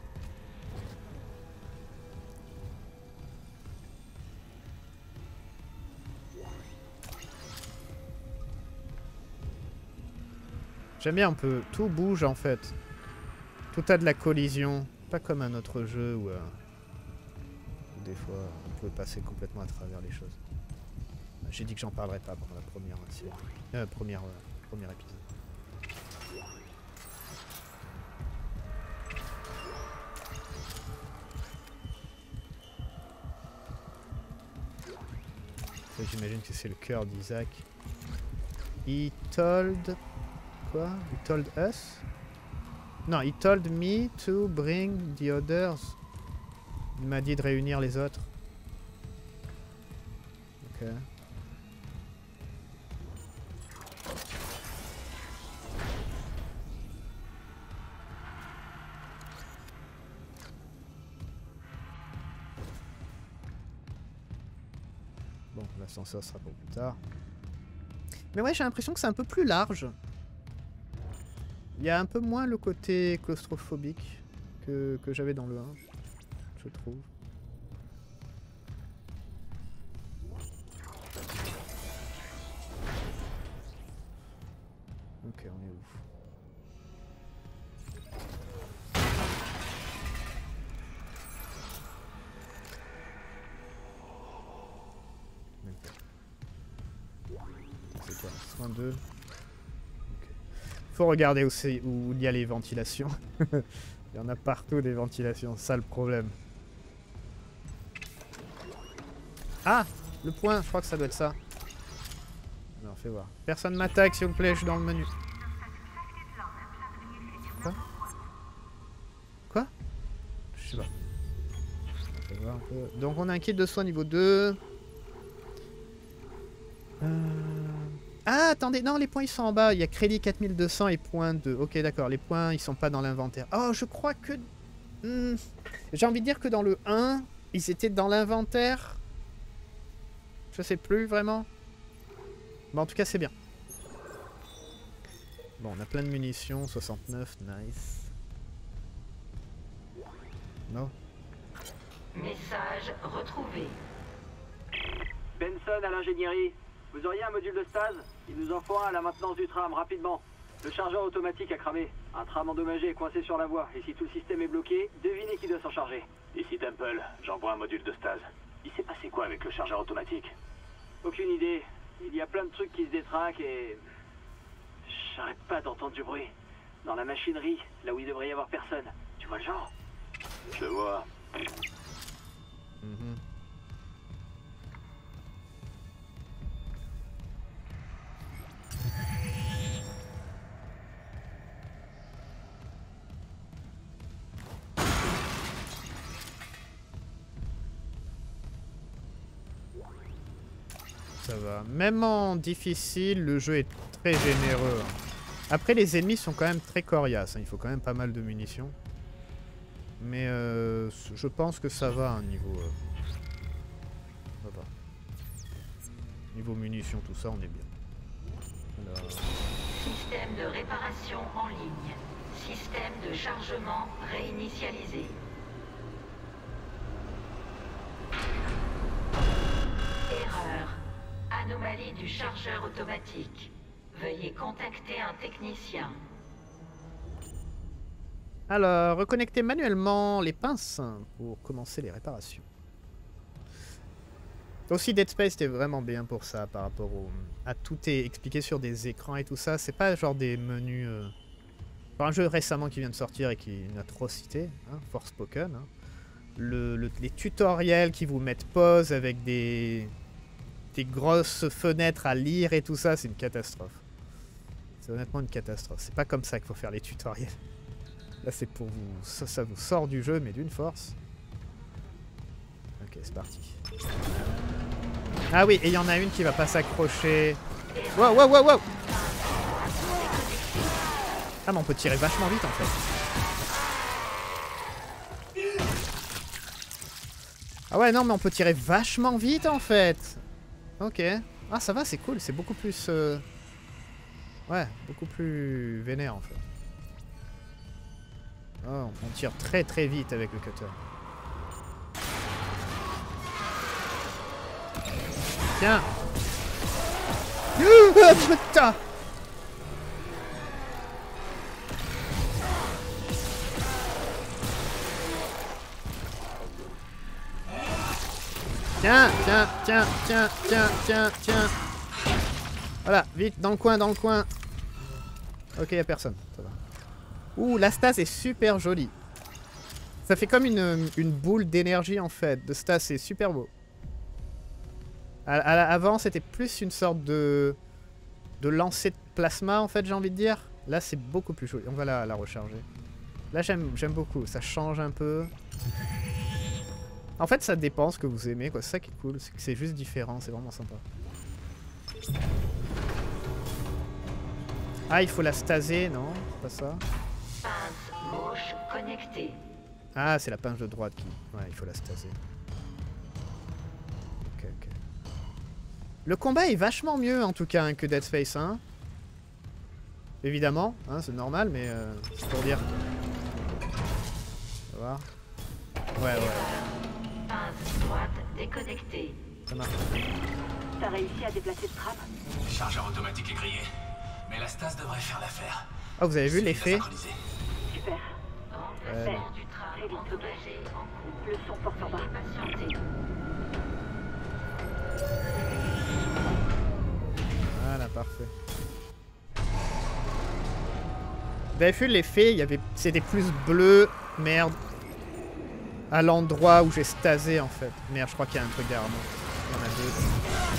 J'aime bien un peu. Tout bouge en fait. Tout a de la collision. Pas comme un autre jeu où des fois on peut passer complètement à travers les choses. J'ai dit que j'en parlerai pas pendant la première série. Premier épisode. J'imagine que c'est le cœur d'Isaac. He told... Quoi? He told us? Non, he told me to bring the others. Il m'a dit de réunir les autres. Ok. Bon, l'ascenseur sera pour plus tard. Mais ouais, j'ai l'impression que c'est un peu plus large. Il y a un peu moins le côté claustrophobique que j'avais dans le 1, je trouve. Ok, on est où? C'est quoi? Soin 2. Okay. Faut regarder aussi où il y a les ventilations. Il y en a partout des ventilations, ça le problème. Ah! Le point, je crois que ça doit être ça. Alors, fais voir. Personne m'attaque, s'il vous plaît, je suis dans le menu. Quoi? Quoi? Je sais pas. On va voir un peu. Donc on a un kit de soins niveau 2. Ah, attendez, non, les points ils sont en bas. Il y a crédit 4200 et points 2. Ok, d'accord, les points ils sont pas dans l'inventaire. Oh, je crois que... J'ai envie de dire que dans le 1, ils étaient dans l'inventaire. Je sais plus vraiment. Bon, en tout cas, c'est bien. Bon, on a plein de munitions. 69, nice. Non.
Message retrouvé.
Benson à l'ingénierie. Vous auriez un module de stase? Il nous en faut un à la maintenance du tram, rapidement. Le chargeur automatique a cramé. Un tram endommagé est coincé sur la voie. Et si tout le système est bloqué, devinez qui doit s'en charger.
Ici Temple, j'envoie un module de stase. Il s'est passé quoi avec le chargeur automatique?
Aucune idée. Il y a plein de trucs qui se détraquent et... J'arrête pas d'entendre du bruit. Dans la machinerie, là où il devrait y avoir personne. Tu vois le genre?
Je vois.
Ça va. Même en difficile, le jeu est très généreux. Après, les ennemis sont quand même très coriaces. Il faut quand même pas mal de munitions. Mais je pense que ça va, niveau... Ça va. Niveau munitions, tout ça, on est bien. Alors...
Système de réparation en ligne. Système de chargement réinitialisé. Erreur. anomalie du chargeur automatique. Veuillez contacter un technicien.
Alors, reconnecter manuellement les pinces pour commencer les réparations. Aussi, Dead Space était vraiment bien pour ça par rapport à tout est expliqué sur des écrans et tout ça. C'est pas genre des menus... un jeu récemment qui vient de sortir et qui est une atrocité, hein, Forspoken. Hein. Les tutoriels qui vous mettent pause avec des grosses fenêtres à lire et tout ça, c'est une catastrophe. C'est honnêtement une catastrophe. C'est pas comme ça qu'il faut faire les tutoriels. Là, c'est pour vous... Ça vous sort du jeu, mais d'une force. Ok, c'est parti. Ah oui, et il y en a une qui va pas s'accrocher. Wow, wow, wow, wow! Ah, mais on peut tirer vachement vite, en fait. Ah ouais, non, mais on peut tirer vachement vite, en fait. Ok. Ah, ça va, c'est cool. C'est beaucoup plus... Ouais, beaucoup plus vénère, en fait. Oh, on tire très très vite avec le cutter. Tiens. Putain. Tiens, tiens, tiens, tiens, tiens, tiens, tiens. Voilà, vite, dans le coin, dans le coin. Ok, y a personne, ça va. Ouh, la stase est super jolie. Ça fait comme une boule d'énergie en fait, de stase, c'est super beau. Avant, c'était plus une sorte de lancer de plasma en fait, j'ai envie de dire. Là, c'est beaucoup plus joli. On va la recharger. Là, j'aime beaucoup, ça change un peu. En fait, ça dépend ce que vous aimez, quoi. C'est ça qui est cool, c'est juste différent, c'est vraiment sympa. Ah, il faut la staser, non? C'est pas ça?
Pince gauche connectée.
Ah, c'est la pince de droite qui... Ouais, il faut la staser. Ok, ok. Le combat est vachement mieux, en tout cas, hein, que Dead Space 1. Évidemment, hein, c'est normal, mais c'est pour dire... On va voir. Ouais, ouais.
Pince droite déconnectée.
Ça marche.
T'as réussi à déplacer le tram?
Le chargeur automatique est grillé. Mais la stase devrait faire l'affaire.
Ah, vous avez vu l'effet?
Super.
Remplacement du tram endommagé en cours.
Le son porte en bas.
Patientez.
Voilà, parfait. Vous avez vu l'effet? Il y avait... C'était plus bleu. Merde. À l'endroit où j'ai stasé en fait. Merde, je crois qu'il y a un truc derrière moi. Il y en a deux.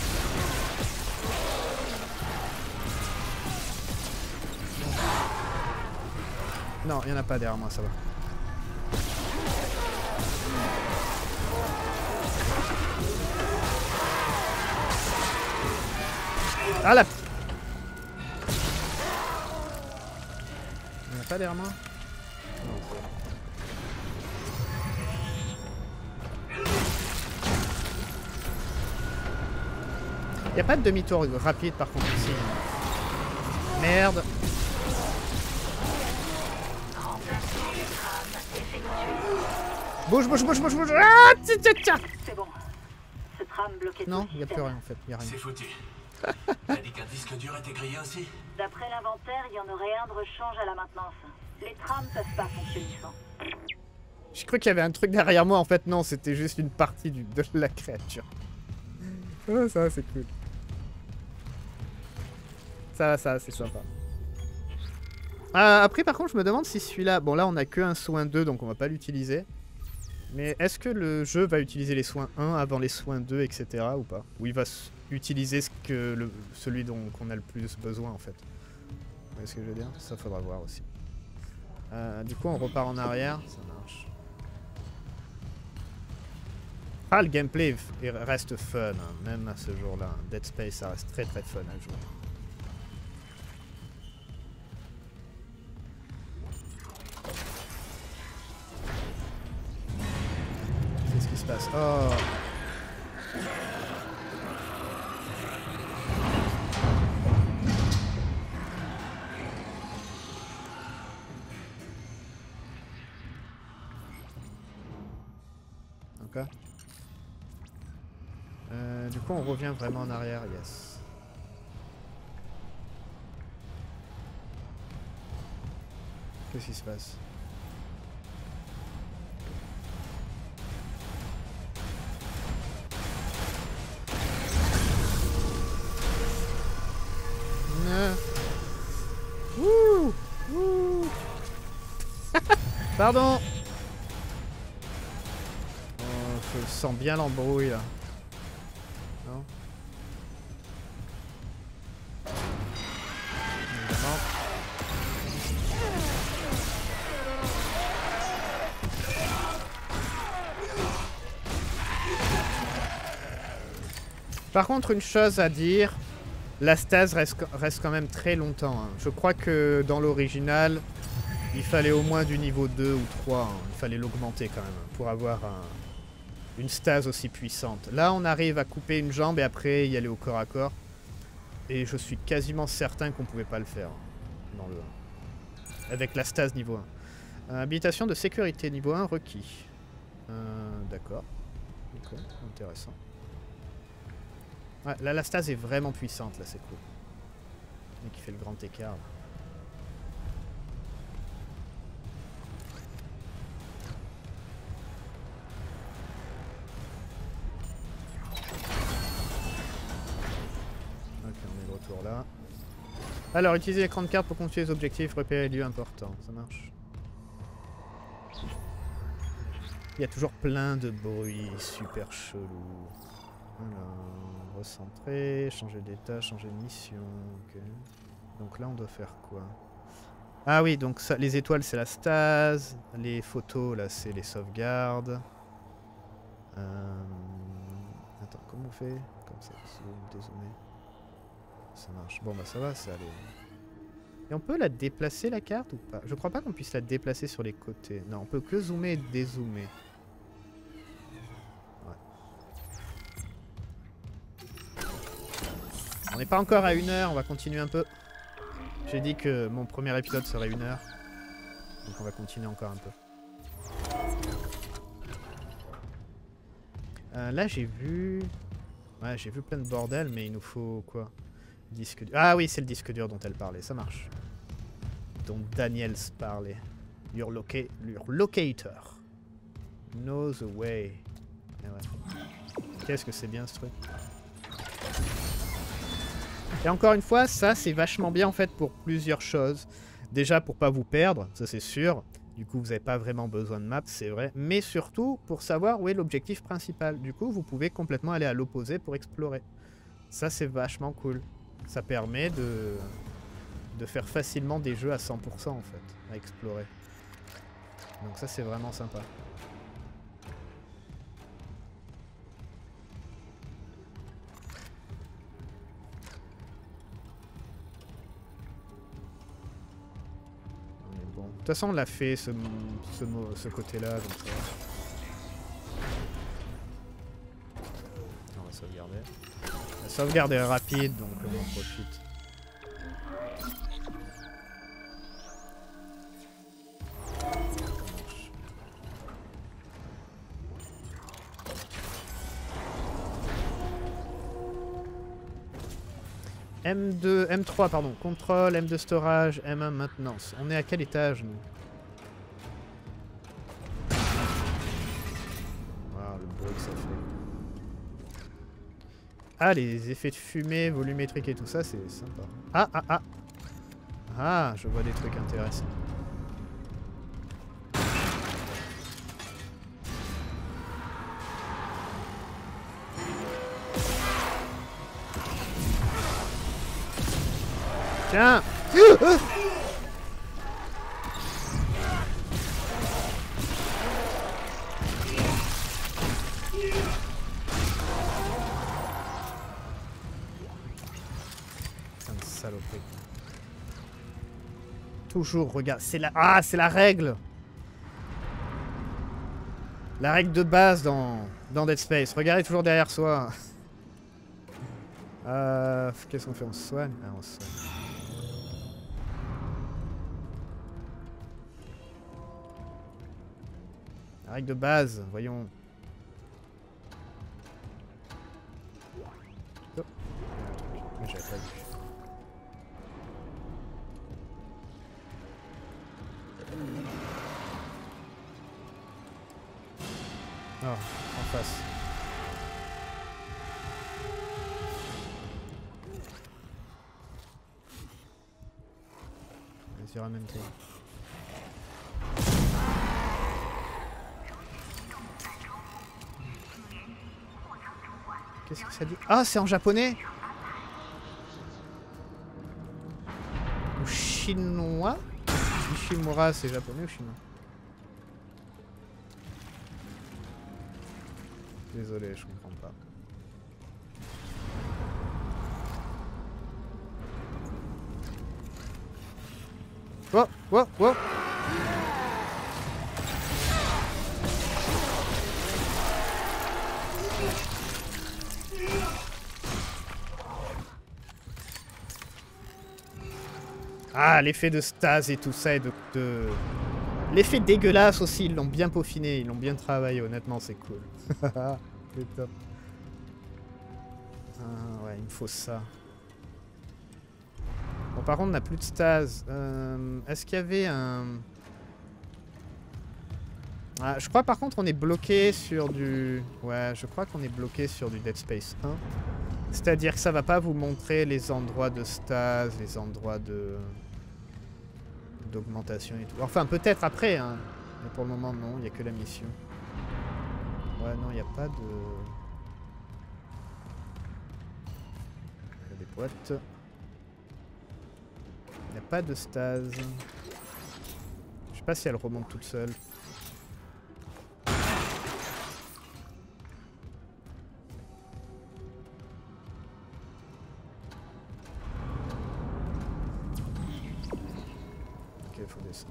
Non, il n'y en a pas derrière moi, ça va. Ah la... Il n'y en a pas derrière moi? Non, c'est bon. Il n'y a pas de demi-tour rapide par contre ici. Merde. Bouge, bouge, bouge, bouge, bouge. Ah, tiens.
C'est bon. Ce tram bloquait tout
Non,
le
il n'y a plus
système.
rien en fait. Il n'y a rien.
C'est foutu. T'as dit qu'un disque dur était grillé aussi?
D'après l'inventaire, il y en aurait un de rechange à la maintenance. Les trams peuvent pas fonctionner sans.
J'ai cru qu'il y avait un truc derrière moi. En fait, non, c'était juste une partie de la créature. Oh, ça, c'est cool. Ça, c'est sympa. Après, par contre, je me demande si celui-là... Bon, là, on a que un soin 2, donc on va pas l'utiliser. Mais est-ce que le jeu va utiliser les soins 1 avant les soins 2, etc. ou pas? Ou il va utiliser celui dont on a le plus besoin, en fait. Vous voyez ce que je veux dire? Ça, faudra voir aussi. Du coup, on repart en arrière. Ça marche. Ah, le gameplay reste fun, hein, même à ce jour-là. Dead Space, ça reste très très fun à jouer. Qu'est-ce qui se passe? Oh! Du Du coup, on revient vraiment en arrière, yes. Qu'est-ce qui se passe? Wouh! Wouh! Pardon! Oh, je sens bien l'embrouille là. Non? Évidemment. Par contre, une chose à dire, la stase reste quand même très longtemps. Hein. Je crois que dans l'original, il fallait au moins du niveau 2 ou 3. Hein. Il fallait l'augmenter quand même pour avoir une stase aussi puissante. Là, on arrive à couper une jambe et après y aller au corps à corps. Et je suis quasiment certain qu'on pouvait pas le faire dans le 1. Avec la stase niveau 1. Habilitation de sécurité niveau 1 requis. D'accord. Ok, intéressant. Ouais, là, la stase est vraiment puissante, là, c'est cool. Et qui fait le grand écart. Là. Ok, on est de retour là. Alors, utilisez l'écran de carte pour consulter les objectifs, repérer les lieux importants. Ça marche. Il y a toujours plein de bruits super chelous. Alors, recentrer, changer d'état, changer de mission. Okay. Donc là, on doit faire quoi? Ah oui, donc ça, les étoiles, c'est la stase. Les photos, là, c'est les sauvegardes. Attends, comment on fait? Comme ça, zoom, dézoomer. Ça marche. Bon, bah ça va, ça allait. Et on peut la déplacer, la carte, ou pas? Je crois pas qu'on puisse la déplacer sur les côtés. Non, on peut que zoomer et dézoomer. On n'est pas encore à 1 heure, on va continuer un peu. J'ai dit que mon premier épisode serait 1 heure. Donc on va continuer encore un peu. Là j'ai vu... Ouais, j'ai vu plein de bordel, mais il nous faut quoi? Disque dur. Ah oui, c'est le disque dur dont elle parlait, ça marche. Dont Daniels parlait. Your locator. Know the way. Et ouais. Qu'est-ce que c'est bien ce truc? Et encore une fois, ça c'est vachement bien en fait pour plusieurs choses. Déjà pour pas vous perdre, ça c'est sûr. Du coup vous n'avez pas vraiment besoin de map, c'est vrai. Mais surtout pour savoir où est l'objectif principal. Du coup vous pouvez complètement aller à l'opposé pour explorer. Ça c'est vachement cool. Ça permet de faire facilement des jeux à 100% en fait, à explorer. Donc ça c'est vraiment sympa. De toute façon, on l'a fait ce côté-là, donc ça va. On va sauvegarder. La sauvegarde est rapide, donc on en profite. M2, M3 pardon, contrôle, M2 storage, M1 maintenance. On est à quel étage nous? Wow, le bruit que ça fait. Ah, les effets de fumée, volumétrique et tout ça, c'est sympa. Ah, ah, ah. Ah, je vois des trucs intéressants. Tiens! Putain de saloperie. Toujours, regarde, c'est la... Ah, c'est la règle! La règle de base dans Dead Space. Regardez toujours derrière soi. Qu'est-ce qu'on fait? On se soigne? Ah, on se soigne. La règle de base, voyons. Ah, en face. Vas-y, ramène-toi. Qu'est-ce que ça dit? Ah, c'est en japonais? Ou chinois? Ishimura, c'est japonais ou chinois? Désolé, je comprends pas. Wow, wow, wow. Ah, l'effet de stase et tout ça et de... L'effet dégueulasse aussi, ils l'ont bien peaufiné, ils l'ont bien travaillé, honnêtement c'est cool. C'est top. Ah ouais, il me faut ça. Bon, par contre on n'a plus de stase. Est-ce qu'il y avait un... Ah, je crois par contre on est bloqué sur du... Ouais, je crois qu'on est bloqué sur du Dead Space 1. C'est-à-dire que ça va pas vous montrer les endroits de stase, les endroits de... d'augmentation et tout. Enfin, peut-être après, hein. Mais pour le moment, non. Il n'y a que la mission. Ouais, non, il n'y a pas de... Il y a des boîtes. Il n'y a pas de stase. Je sais pas si elle remonte toute seule. Faut descendre.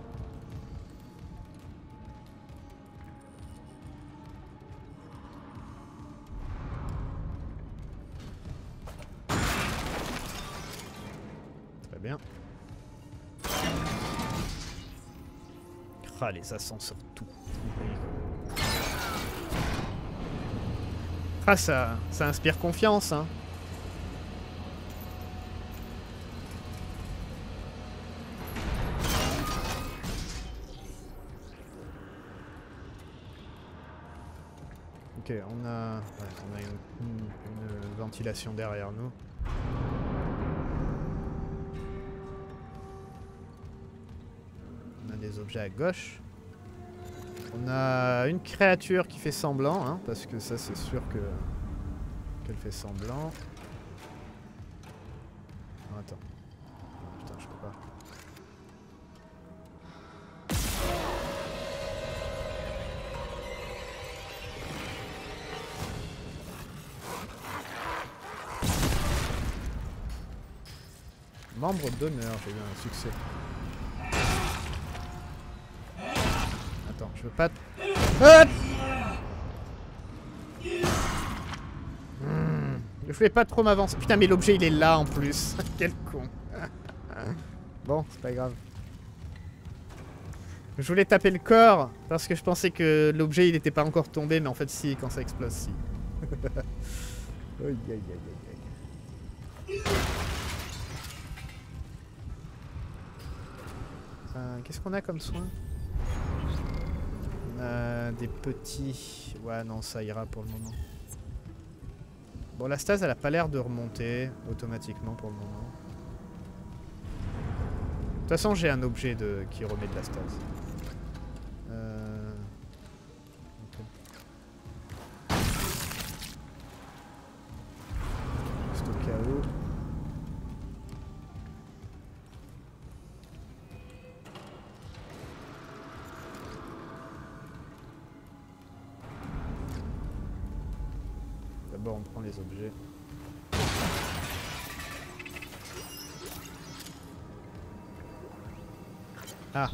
Très bien. Ah, les ascenseurs tout. Ah, ça inspire confiance, hein. Ok, on a une ventilation derrière nous. On a des objets à gauche. On a une créature qui fait semblant, hein, parce que ça c'est sûr qu'elle fait semblant. Oh, attends. Putain, je peux pas. Membre d'honneur, j'ai eu un succès. Attends, je veux pas... Ah je voulais pas trop m'avancer. Putain, mais l'objet il est là en plus. Quel con. Bon, c'est pas grave. Je voulais taper le corps parce que je pensais que l'objet il était pas encore tombé, mais en fait si, quand ça explose, si. Aïe, aïe, aïe, aïe, aïe. Qu'est-ce qu'on a comme soin? On a des petits... Ouais, non, ça ira pour le moment. Bon, la stase, elle a pas l'air de remonter automatiquement pour le moment. De toute façon, j'ai un objet qui remet de la stase. Okay. Juste au cas où. D'abord, on prend les objets. Ah.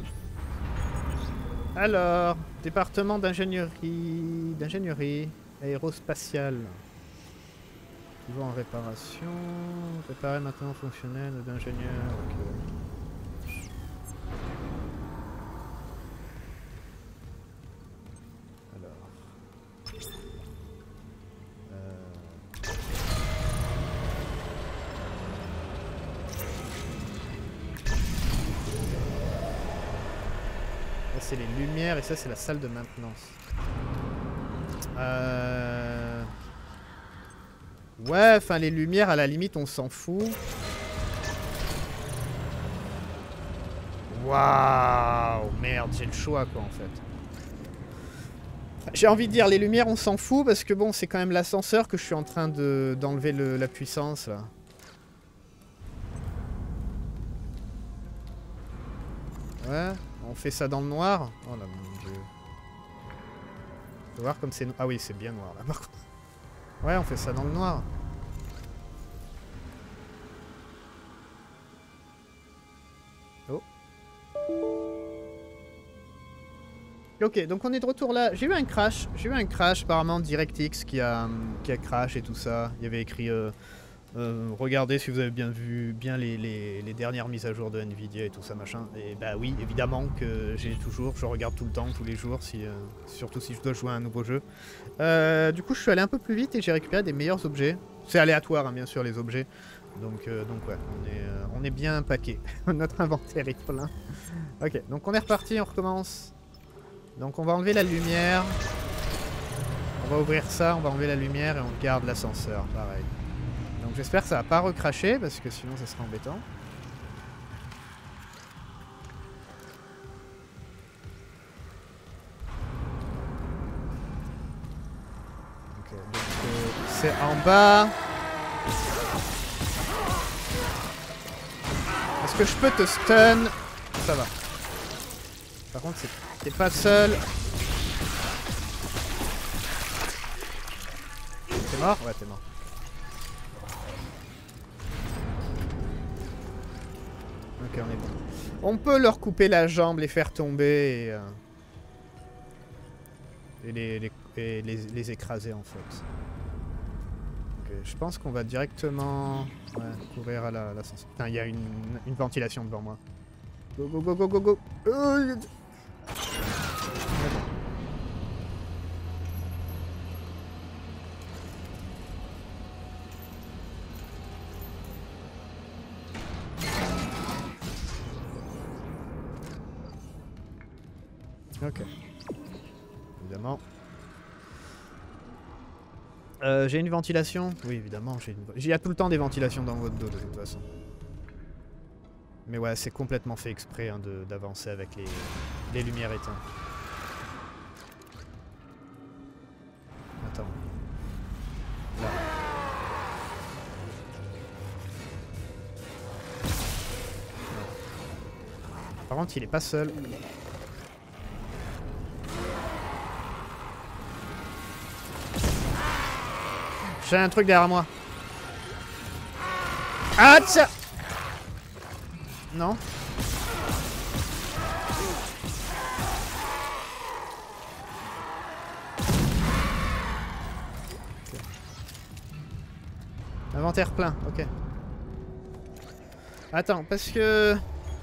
Alors, département d'ingénierie aérospatiale. Toujours en réparation. Réparer maintenant fonctionnel d'ingénieur. Okay. C'est les lumières et ça c'est la salle de maintenance. Ouais, enfin les lumières à la limite on s'en fout. Waouh, merde, j'ai le choix quoi en fait. J'ai envie de dire les lumières on s'en fout parce que bon c'est quand même l'ascenseur que je suis en train d'enlever la puissance là. Ouais, on fait ça dans le noir. Oh là mon dieu. Faut voir comme c'est... Ah oui c'est bien noir là par contre. Ouais, on fait ça dans le noir. Oh. Ok, donc on est de retour là. J'ai eu un crash. J'ai eu un crash apparemment DirectX qui a crash et tout ça. Il y avait écrit... regardez si vous avez bien vu les dernières mises à jour de Nvidia et tout ça machin. Et bah oui, évidemment que je regarde tout le temps, tous les jours, surtout si je dois jouer à un nouveau jeu. Du coup je suis allé un peu plus vite et j'ai récupéré des meilleurs objets. C'est aléatoire hein, bien sûr les objets. Donc ouais, on est bien paqué. Notre inventaire est plein. Ok, donc on est reparti, on recommence. Donc on va enlever la lumière. On va ouvrir ça, on va enlever la lumière et on garde l'ascenseur, pareil. Donc j'espère que ça va pas recracher parce que sinon ça sera embêtant. Ok, donc c'est en bas. Est-ce que je peux te stun? Ça va. Par contre t'es pas seul. T'es mort? Ouais t'es mort. Ok, on est bon. On peut leur couper la jambe, les faire tomber et les écraser en fait. Ok, je pense qu'on va directement courir à l'ascenseur. Putain, il y a une ventilation devant moi. Go go go go go go. Ok. Évidemment. J'ai une ventilation. Oui, évidemment. Il y a tout le temps des ventilations dans votre dos de toute façon. Mais ouais, c'est complètement fait exprès hein, d'avancer avec les lumières éteintes. Attends. Là. Par contre, il est pas seul. J'ai un truc derrière moi. Ah tiens. Non. Okay. Inventaire plein, ok. Attends, parce que...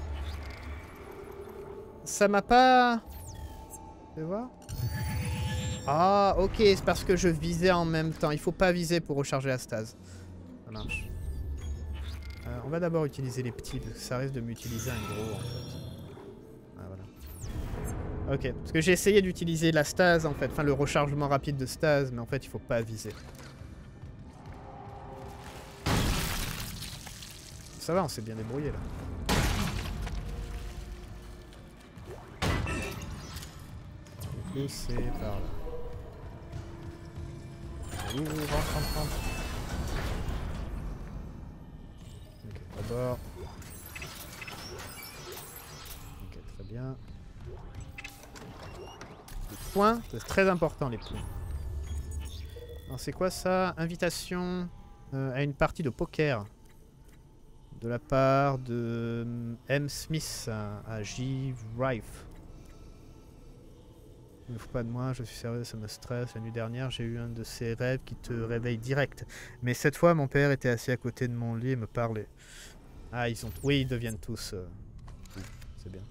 Ça m'a pas... Fais voir. Ah, ok, c'est parce que je visais en même temps. Il faut pas viser pour recharger la stase. Ça marche. On va d'abord utiliser les petits, parce que ça risque de m'utiliser un gros, en fait. Ah, voilà. Ok, parce que j'ai essayé d'utiliser la stase, en fait. Enfin, le rechargement rapide de stase, mais en fait, il faut pas viser. Ça va, on s'est bien débrouillé, là. Du coup, c'est par là. Rentre. Ok, d'abord. Ok, très bien. Les points, c'est très important les points. Alors c'est quoi ça? Invitation à une partie de poker. De la part de M. Smith à J. Rife. Ne fous pas de moi, je suis sérieux, ça me stresse. La nuit dernière, j'ai eu un de ces rêves qui te réveille direct. Mais cette fois, mon père était assis à côté de mon lit et me parlait. Ah, ils sont... Oui, ils deviennent tous... C'est bien.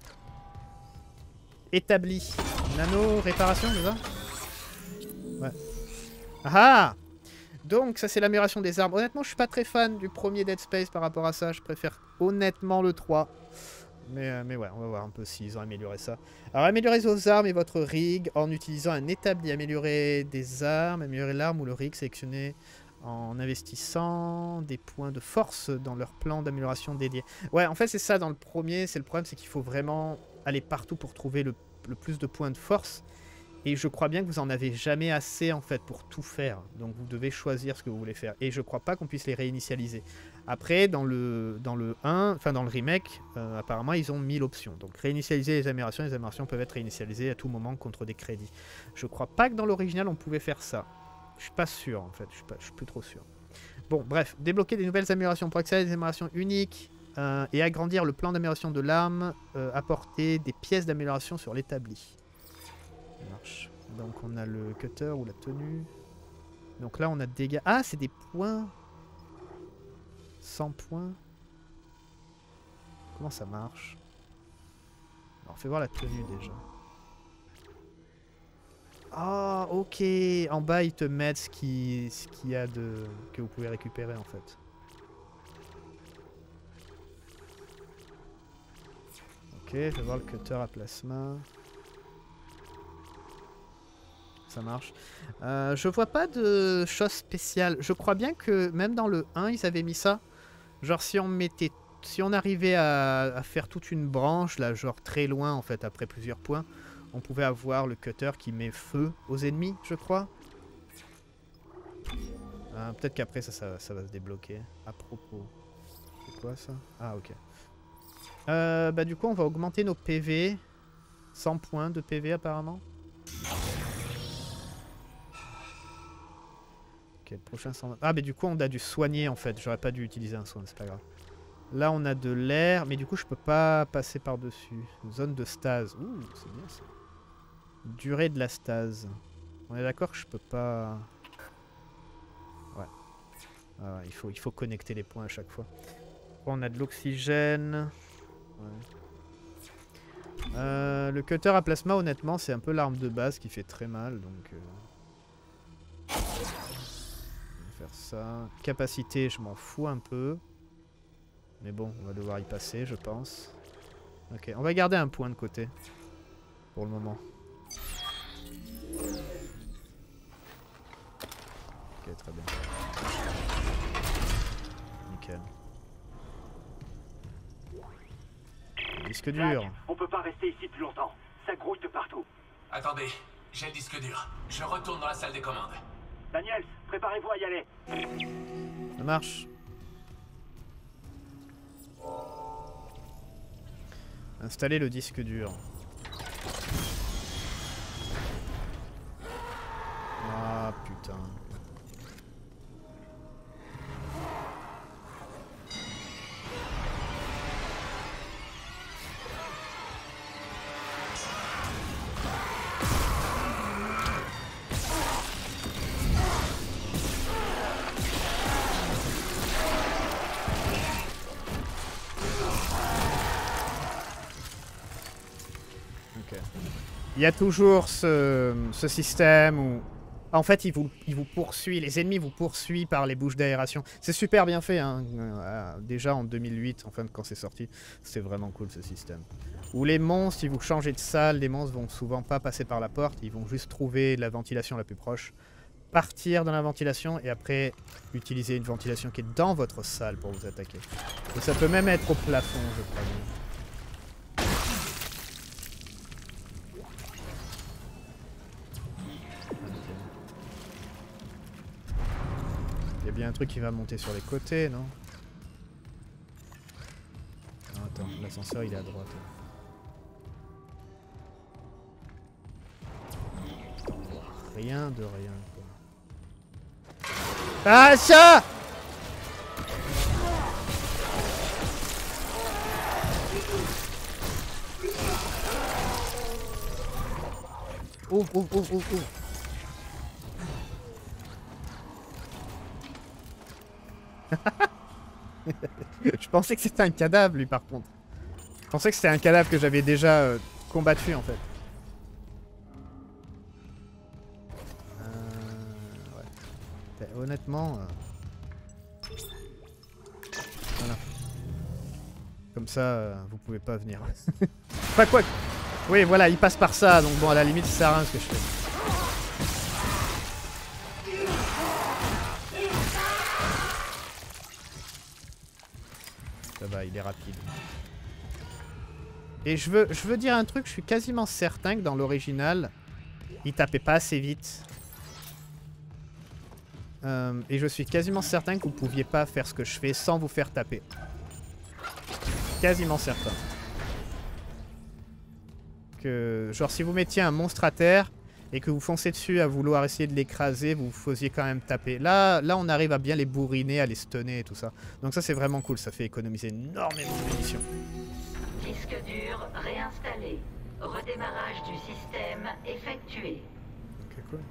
Établi. Nano, réparation, c'est ça? Ouais. Ah! Donc, ça, c'est l'amélioration des armes. Honnêtement, je suis pas très fan du premier Dead Space par rapport à ça. Je préfère honnêtement le 3. Mais ouais, on va voir un peu s'ils ont amélioré ça. Alors, améliorer vos armes et votre rig en utilisant un établi. Améliorer des armes, améliorer l'arme ou le rig sélectionné en investissant des points de force dans leur plan d'amélioration dédié. Ouais, en fait, c'est ça dans le premier. C'est le problème, c'est qu'il faut vraiment aller partout pour trouver le plus de points de force. Et je crois bien que vous en avez jamais assez en fait pour tout faire. Donc vous devez choisir ce que vous voulez faire. Et je crois pas qu'on puisse les réinitialiser. Après, dans le 1, enfin dans le remake, apparemment ils ont mis l'option. Donc réinitialiser les améliorations peuvent être réinitialisées à tout moment contre des crédits. Je crois pas que dans l'original on pouvait faire ça. Je suis pas sûr en fait, je suis plus trop sûr. Bon bref, débloquer des nouvelles améliorations pour accéder à des améliorations uniques et agrandir le plan d'amélioration de l'arme, apporter des pièces d'amélioration sur l'établi. Ça marche. Donc on a le cutter ou la tenue. Donc là on a dégâts. Ah c'est des points. 100 points. Comment ça marche? Alors fais voir la tenue déjà. Ah ok. En bas ils te mettent ce qu'il y a de que vous pouvez récupérer en fait. Ok, fais voir le cutter à plasma. Ça marche. Je vois pas de choses spéciales. Je crois bien que même dans le 1, ils avaient mis ça. Genre si on arrivait à faire toute une branche, là, genre très loin en fait, après plusieurs points, on pouvait avoir le cutter qui met feu aux ennemis, je crois. Peut-être qu'après ça va se débloquer. À propos. C'est quoi ça? Ah ok. Bah du coup on va augmenter nos PV. 100 points de PV apparemment. Le prochain 120. Ah mais du coup on a dû soigner en fait. J'aurais pas dû utiliser un soin, c'est pas grave. Là on a de l'air, mais du coup je peux pas passer par dessus. Zone de stase. Ouh c'est bien ça. Durée de la stase. On est d'accord que je peux pas. Ouais. Ah, il faut connecter les points à chaque fois. On a de l'oxygène. Ouais. Le cutter à plasma honnêtement c'est un peu l'arme de base qui fait très mal donc. Ça. Capacité, je m'en fous un peu. Mais bon, on va devoir y passer, je pense. Ok, on va garder un point de côté. Pour le moment. Ok, très bien. Nickel. Disque dur.
On peut pas rester ici plus longtemps. Ça grouille de partout.
Attendez, j'ai le disque dur. Je retourne dans la salle des commandes.
Daniels, préparez-vous à y aller.
Ça marche. Installer le disque dur. Ah putain. Il y a toujours ce système où... En fait, il vous poursuit, les ennemis vous poursuivent par les bouches d'aération. C'est super bien fait, hein. Déjà en 2008, enfin quand c'est sorti, c'était vraiment cool ce système. Où les monstres, si vous changez de salle, les monstres vont souvent pas passer par la porte, ils vont juste trouver la ventilation la plus proche, partir dans la ventilation et après utiliser une ventilation qui est dans votre salle pour vous attaquer. Et ça peut même être au plafond, je crois. Il y a bien un truc qui va monter sur les côtés, non? Non, attends, l'ascenseur il est à droite. Attends, on voit rien de rien, quoi. Ah, ça! Ouvre, ouvre, ouvre, ouvre, ouvre. Je pensais que c'était un cadavre lui par contre. Je pensais que c'était un cadavre que j'avais déjà combattu en fait. Ouais. Honnêtement... Voilà. Comme ça, vous pouvez pas venir. Pas quoi. Oui, voilà, il passe par ça, donc bon, à la limite, ça sert à rien ce que je fais. Ça va, il est rapide. Et je veux dire un truc, je suis quasiment certain que dans l'original, il tapait pas assez vite. Et je suis quasiment certain que vous pouviez pas faire ce que je fais sans vous faire taper. Quasiment certain. Que, genre, si vous mettiez un monstre à terre et que vous foncez dessus à vouloir essayer de l'écraser, vous faisiez quand même taper. Là, on arrive à bien les bourriner, à les stunner et tout ça. Donc ça, c'est vraiment cool. Ça fait économiser énormément de munitions.
Disque dur réinstallé. Redémarrage du système effectué.
Ok, cool.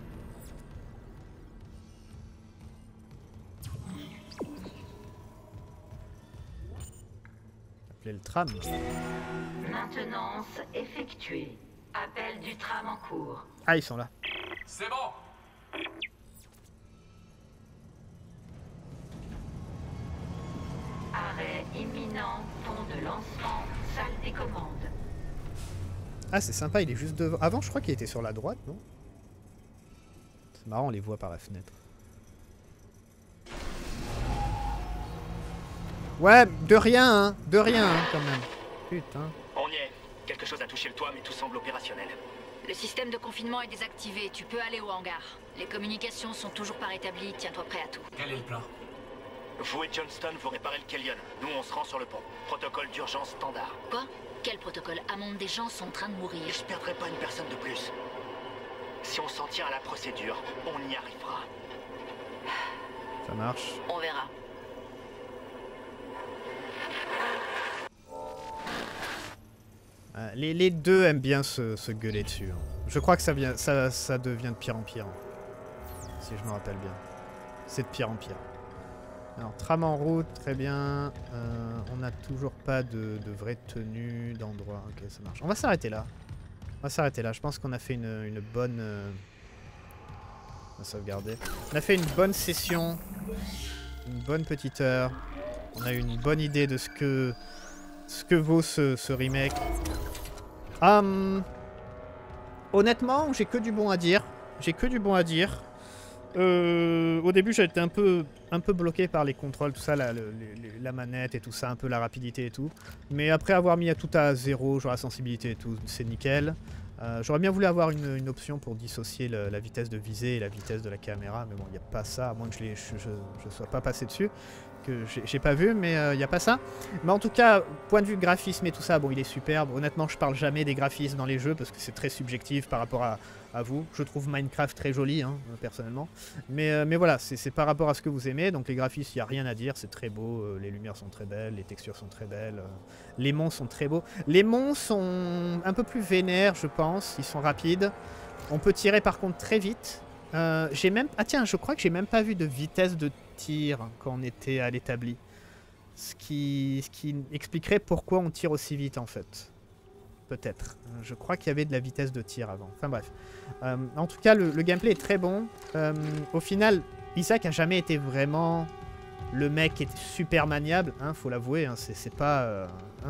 Appeler le tram.
Maintenance effectuée. Appel du tram en cours.
Ah, ils sont là.
C'est bon.
Arrêt imminent, pont de lancement, salle des commandes.
Ah, c'est sympa, il est juste devant. Avant, je crois qu'il était sur la droite, non? C'est marrant, on les voit par la fenêtre. Ouais, de rien, hein. De rien, hein, quand même. Putain.
On y est. Quelque chose a touché le toit, mais tout semble opérationnel.
Le système de confinement est désactivé, tu peux aller au hangar. Les communications sont toujours pas rétablies, tiens-toi prêt à tout.
Quel est le plan?
Vous et Johnston, vous réparez le Kellion. Nous, on se rend sur le pont. Protocole d'urgence standard.
Quoi? Quel protocole? Amont, des gens sont en train de mourir.
Et je perdrai pas une personne de plus. Si on s'en tient à la procédure, on y arrivera.
Ça marche.
On verra.
Les deux aiment bien se gueuler dessus. Hein. Je crois que ça devient de pire en pire. Hein. Si je me rappelle bien. C'est de pire en pire. Alors, tram en route, très bien. On n'a toujours pas de vraie tenue d'endroit. Ok, ça marche. On va s'arrêter là. On va s'arrêter là. Je pense qu'on a fait une bonne... On va sauvegarder. On a fait une bonne session. Une bonne petite heure. On a eu une bonne idée de ce que vaut ce remake. Honnêtement, j'ai que du bon à dire. J'ai que du bon à dire. Au début, j'ai été un peu bloqué par les contrôles, tout ça, la manette et tout ça, un peu la rapidité et tout. Mais après avoir mis tout à zéro, genre la sensibilité et tout, c'est nickel. J'aurais bien voulu avoir une option pour dissocier la vitesse de visée et la vitesse de la caméra, mais bon, il n'y a pas ça, à moins que je ne sois pas passé dessus, que j'ai pas vu, mais il n'y a pas ça. Mais en tout cas, point de vue graphisme et tout ça, bon, il est superbe. Honnêtement, je parle jamais des graphismes dans les jeux parce que c'est très subjectif par rapport à vous. Je trouve Minecraft très joli, hein, personnellement. Mais voilà, c'est par rapport à ce que vous aimez. Donc les graphismes, il n'y a rien à dire, c'est très beau. Les lumières sont très belles, les textures sont très belles. Les monstres sont très beaux. Les monstres sont un peu plus vénères, je pense. Ils sont rapides. On peut tirer par contre très vite. Ah tiens, je crois que j'ai même pas vu de vitesse de tir quand on était à l'établi. Ce qui expliquerait pourquoi on tire aussi vite en fait. Peut-être. Je crois qu'il y avait de la vitesse de tir avant. Enfin bref. En tout cas, le gameplay est très bon. Au final, Isaac a jamais été vraiment le mec qui est super maniable. Hein, faut l'avouer. Hein, c'est pas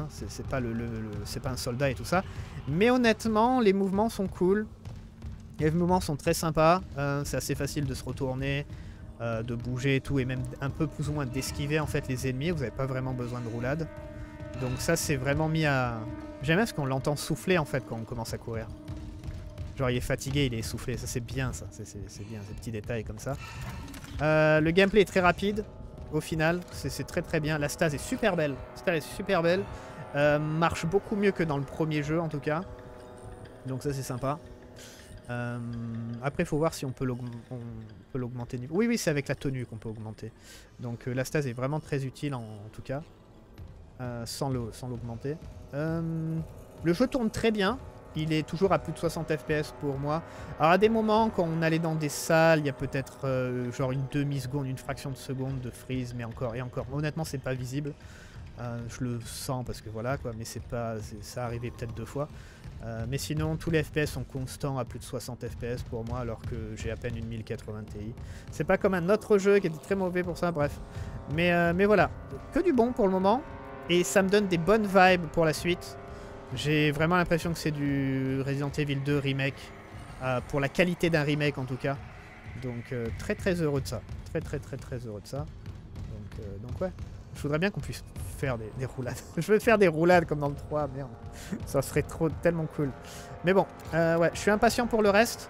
un soldat et tout ça. Mais honnêtement, les mouvements sont cool. Les mouvements sont très sympas. C'est assez facile de se retourner, de bouger et tout, et même un peu plus ou moins d'esquiver en fait les ennemis. Vous n'avez pas vraiment besoin de roulade. Donc ça, c'est vraiment mis à... J'aime bien parce qu'on l'entend souffler en fait quand on commence à courir. Genre il est fatigué, il est essoufflé. Ça c'est bien ça. C'est bien ces petits détails comme ça. Le gameplay est très rapide. Au final, c'est très très bien. La stase est super belle. La stase est super belle. Marche beaucoup mieux que dans le premier jeu en tout cas. Donc ça c'est sympa. Après il faut voir si on peut l'augmenter. Oui, c'est avec la tenue qu'on peut augmenter. Donc la stase est vraiment très utile en tout cas. Sans l'augmenter. Le jeu tourne très bien. Il est toujours à plus de 60 FPS pour moi. Alors à des moments, quand on allait dans des salles, il y a peut-être genre une demi-seconde, une fraction de seconde de freeze, mais encore et encore. Honnêtement, c'est pas visible. Je le sens parce que voilà quoi, mais ça arrivait peut-être 2 fois. Mais sinon, tous les FPS sont constants à plus de 60 FPS pour moi, alors que j'ai à peine une 1080 Ti. C'est pas comme un autre jeu qui était très mauvais pour ça, bref. Mais voilà, que du bon pour le moment. et ça me donne des bonnes vibes pour la suite. J'ai vraiment l'impression que c'est du Resident Evil 2 remake, pour la qualité d'un remake en tout cas. Donc très très heureux de ça, très heureux de ça. Donc ouais, je voudrais bien qu'on puisse faire des roulades. Je veux faire des roulades comme dans le 3, merde. Ça serait tellement cool. Mais bon, ouais, je suis impatient pour le reste.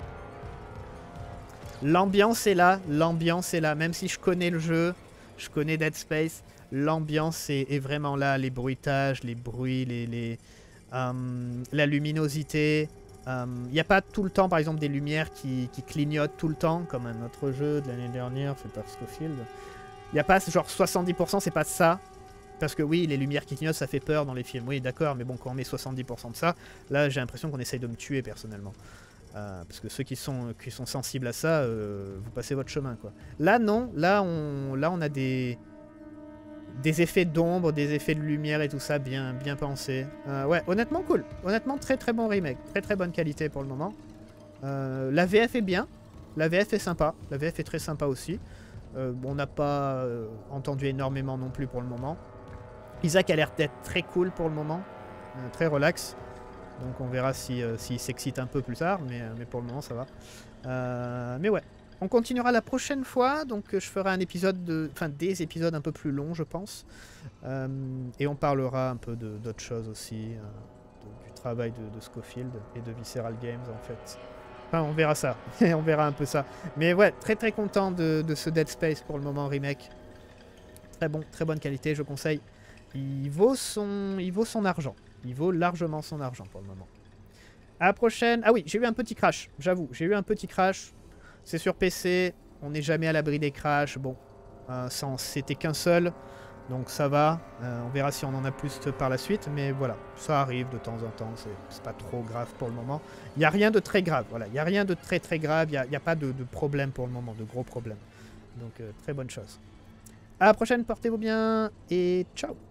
L'ambiance est là, même si je connais le jeu, je connais Dead Space, l'ambiance est vraiment là, les bruitages, les bruits, la luminosité. Il n'y a pas tout le temps, par exemple, des lumières qui clignotent tout le temps, comme un autre jeu de l'année dernière, fait par Scofield. Il n'y a pas genre 70%, c'est pas ça. Parce que oui, les lumières qui clignotent, ça fait peur dans les films. Oui, d'accord, mais bon, quand on met 70% de ça, là, j'ai l'impression qu'on essaye de me tuer, personnellement. Parce que ceux qui sont sensibles à ça, vous passez votre chemin, quoi. Là, non. Là, on a des effets d'ombre, des effets de lumière et tout ça bien pensés. Ouais, honnêtement, cool. Honnêtement, très bon remake. Très bonne qualité pour le moment. La VF est bien. La VF est sympa. La VF est très sympa aussi. On n'a pas entendu énormément non plus pour le moment. Isaac a l'air d'être très cool pour le moment. Très relax. Donc on verra s'il s'excite un peu plus tard. Mais pour le moment, ça va. Mais ouais. On continuera la prochaine fois, donc je ferai un épisode des épisodes un peu plus longs, je pense. Et on parlera un peu d'autres choses aussi, du travail de Scofield et de Visceral Games en fait. Enfin, on verra ça, on verra un peu ça. Mais ouais, très content de ce Dead Space pour le moment remake. Très bonne qualité, je conseille. Il vaut son argent. Il vaut largement son argent pour le moment. À la prochaine. Ah oui, j'ai eu un petit crash, j'avoue, j'ai eu un petit crash. C'est sur PC, on n'est jamais à l'abri des crashs. Bon, c'était qu'un seul, donc ça va. On verra si on en a plus par la suite, mais voilà, ça arrive de temps en temps, c'est pas trop grave pour le moment. Il n'y a rien de très grave, voilà, il n'y a rien de très grave, il n'y a pas de problème pour le moment, de gros problèmes. Donc très bonne chose. À la prochaine, portez-vous bien, et ciao!